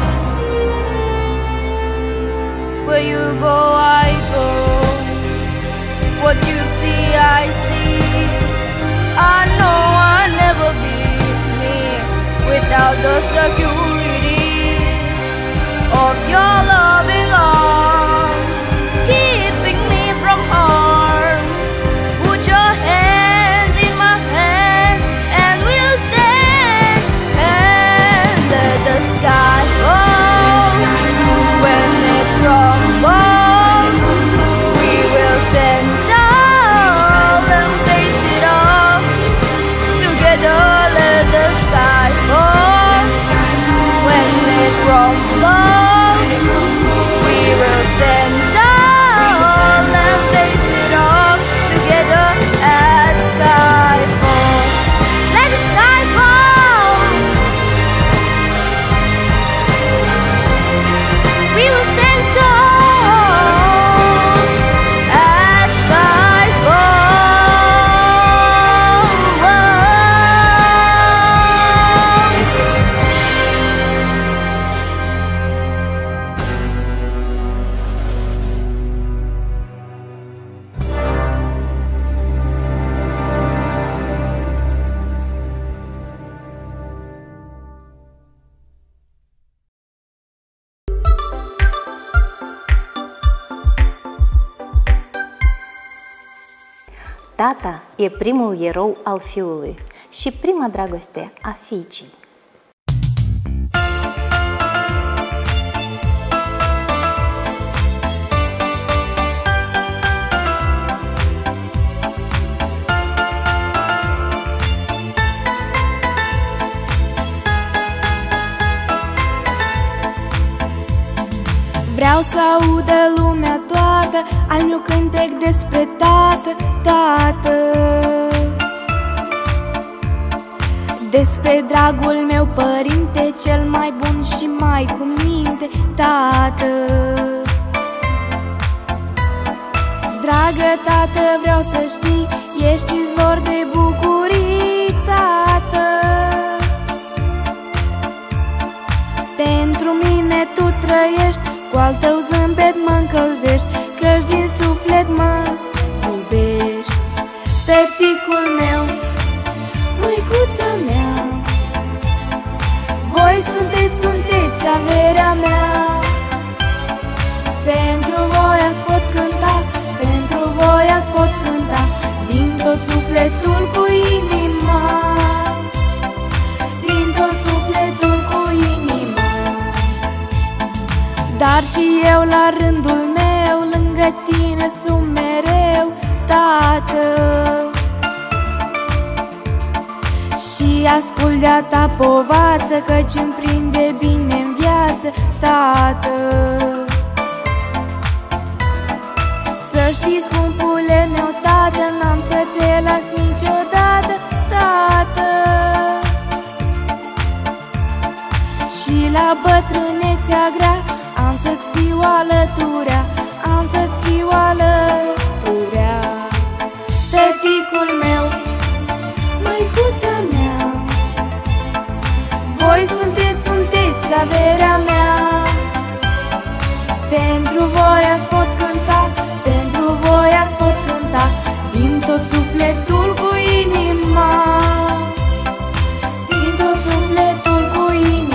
Where you go, I go. What you see, I see. I know I'll never be me without the security of your loving arms, keeping me from harm. Put your hand in my hand and we'll stand. And let the sky fall. When it crumbles, we will stand tall and face it all together. Let the sky fall. When it crumbles, we will stand tall and face it all together as sky. Tata e primul erou al fiului și prima dragoste a fiicei. Vreau să audă lumea toată al meu cântec despre tată, tată. Despre dragul meu părinte, cel mai bun și mai cu minte, tată. Dragă tată, vreau să știi, ești izvor de bucurii, tată. Pentru mine tu trăiești, cu al tău zâmbet mă încălzești, căci din suflet mă iubești. Tăticul meu, măicuța mea, voi sunteți, sunteți averea mea. Pentru voi azi pot cânta, pentru voi azi pot cânta, din tot sufletul cu inima, din tot sufletul cu inima. Dar și eu la rândul meu, lângă tine sunt mereu, tată. Și ascult de-a ta povață, căci îmi prinde bine în viață, tată. Să știi, scumpule meu tată, n-am să te las niciodată, tată. Și la bătrânețea grea am să-ți fiu alăturea, am să-ți fiu alăturea. Tăticul meu, măicuța mea, voi sunteți, sunteți averea mea. Pentru voi azi pot cânta, pentru voi azi pot cânta, din tot sufletul cu inima, din tot sufletul cu inima.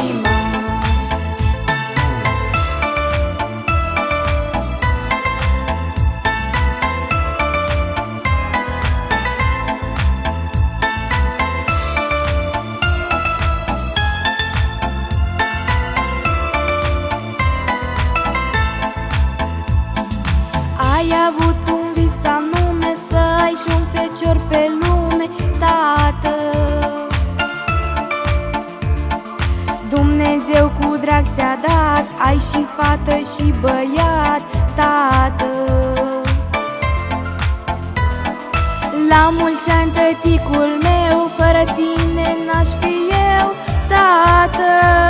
Ai avut un vis anume, să ai și un fecior pe lume, tată. Dumnezeu cu drag ți-a dat, ai și fată și băiat, tată. La mulți ani, tăticul meu, fără tine n-aș fi eu, tată.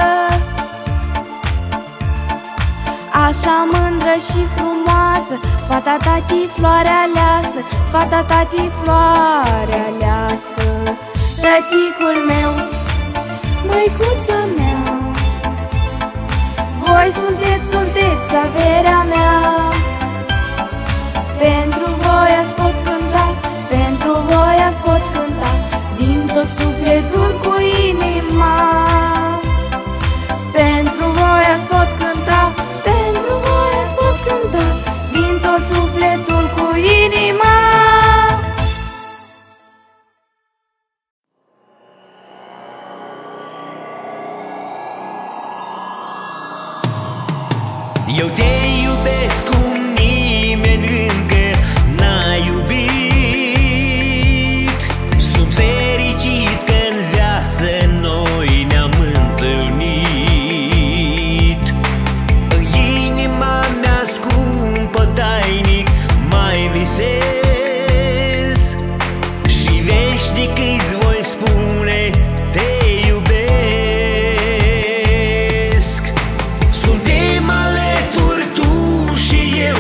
Așa mândră și frumoasă, fata tati floarea aleasă, fata tati floarea aleasă. Tăticul meu, măicuța mea, voi sunteți, sunteți averea mea. Pentru voi azi pot cânta, pentru voi azi pot cânta, din tot sufletul cu inima. Pentru voi azi pot cânta, pentru voi azi pot cânta, din tot sufletul cu inima. Eu te iubesc cum nimeni încă n-a iubit. Sunt fericit că în viață noi ne-am întâlnit. În inima mea scumpă tainic mai visez și veșnic îți voi spune te iubesc. Suntem alături tu și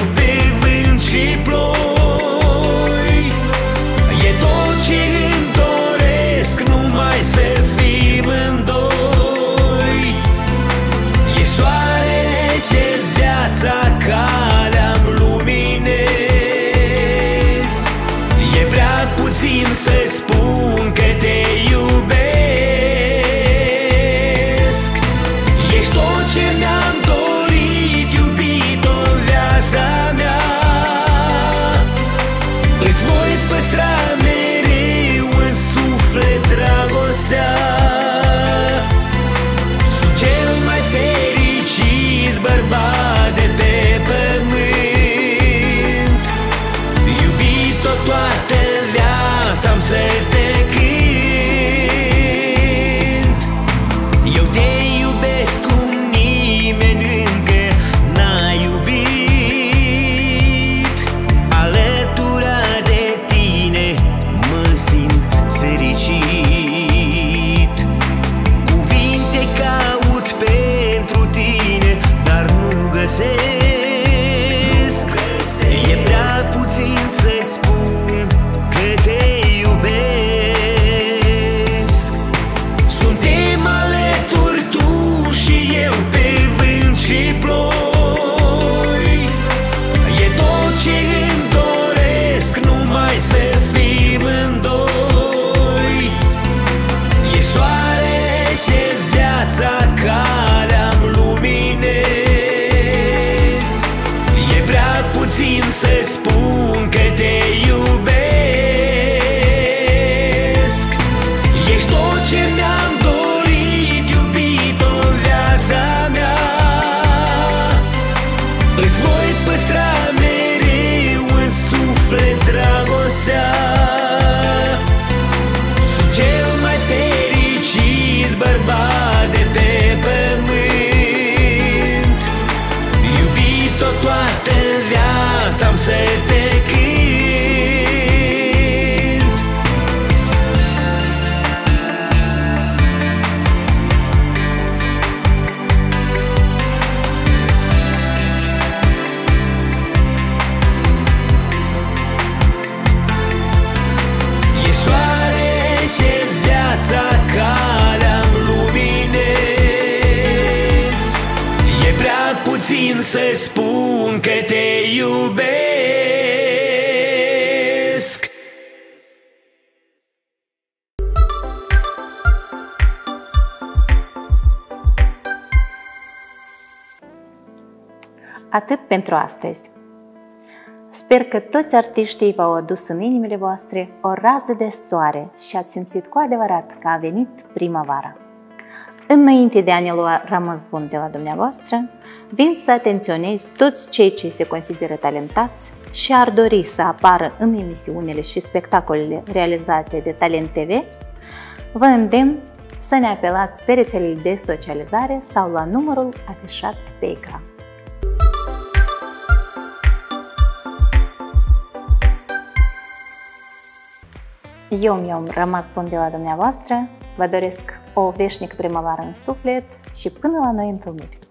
vin să spun că te iubesc. Atât pentru astăzi. Sper că toți artiștii v-au adus în inimile voastre o rază de soare și ați simțit cu adevărat că a venit primăvara. Înainte de a ne lua rămas bun de la dumneavoastră, vin să atenționez toți cei ce se consideră talentați și ar dori să apară în emisiunile și spectacolele realizate de Talent T V. Vă îndemn să ne apelați pe rețelele de socializare sau la numărul afișat pe ecran. Eu mi-am rămas bun de la dumneavoastră, vă doresc o veșnică primăvară în suflet și până la noi întâlniri!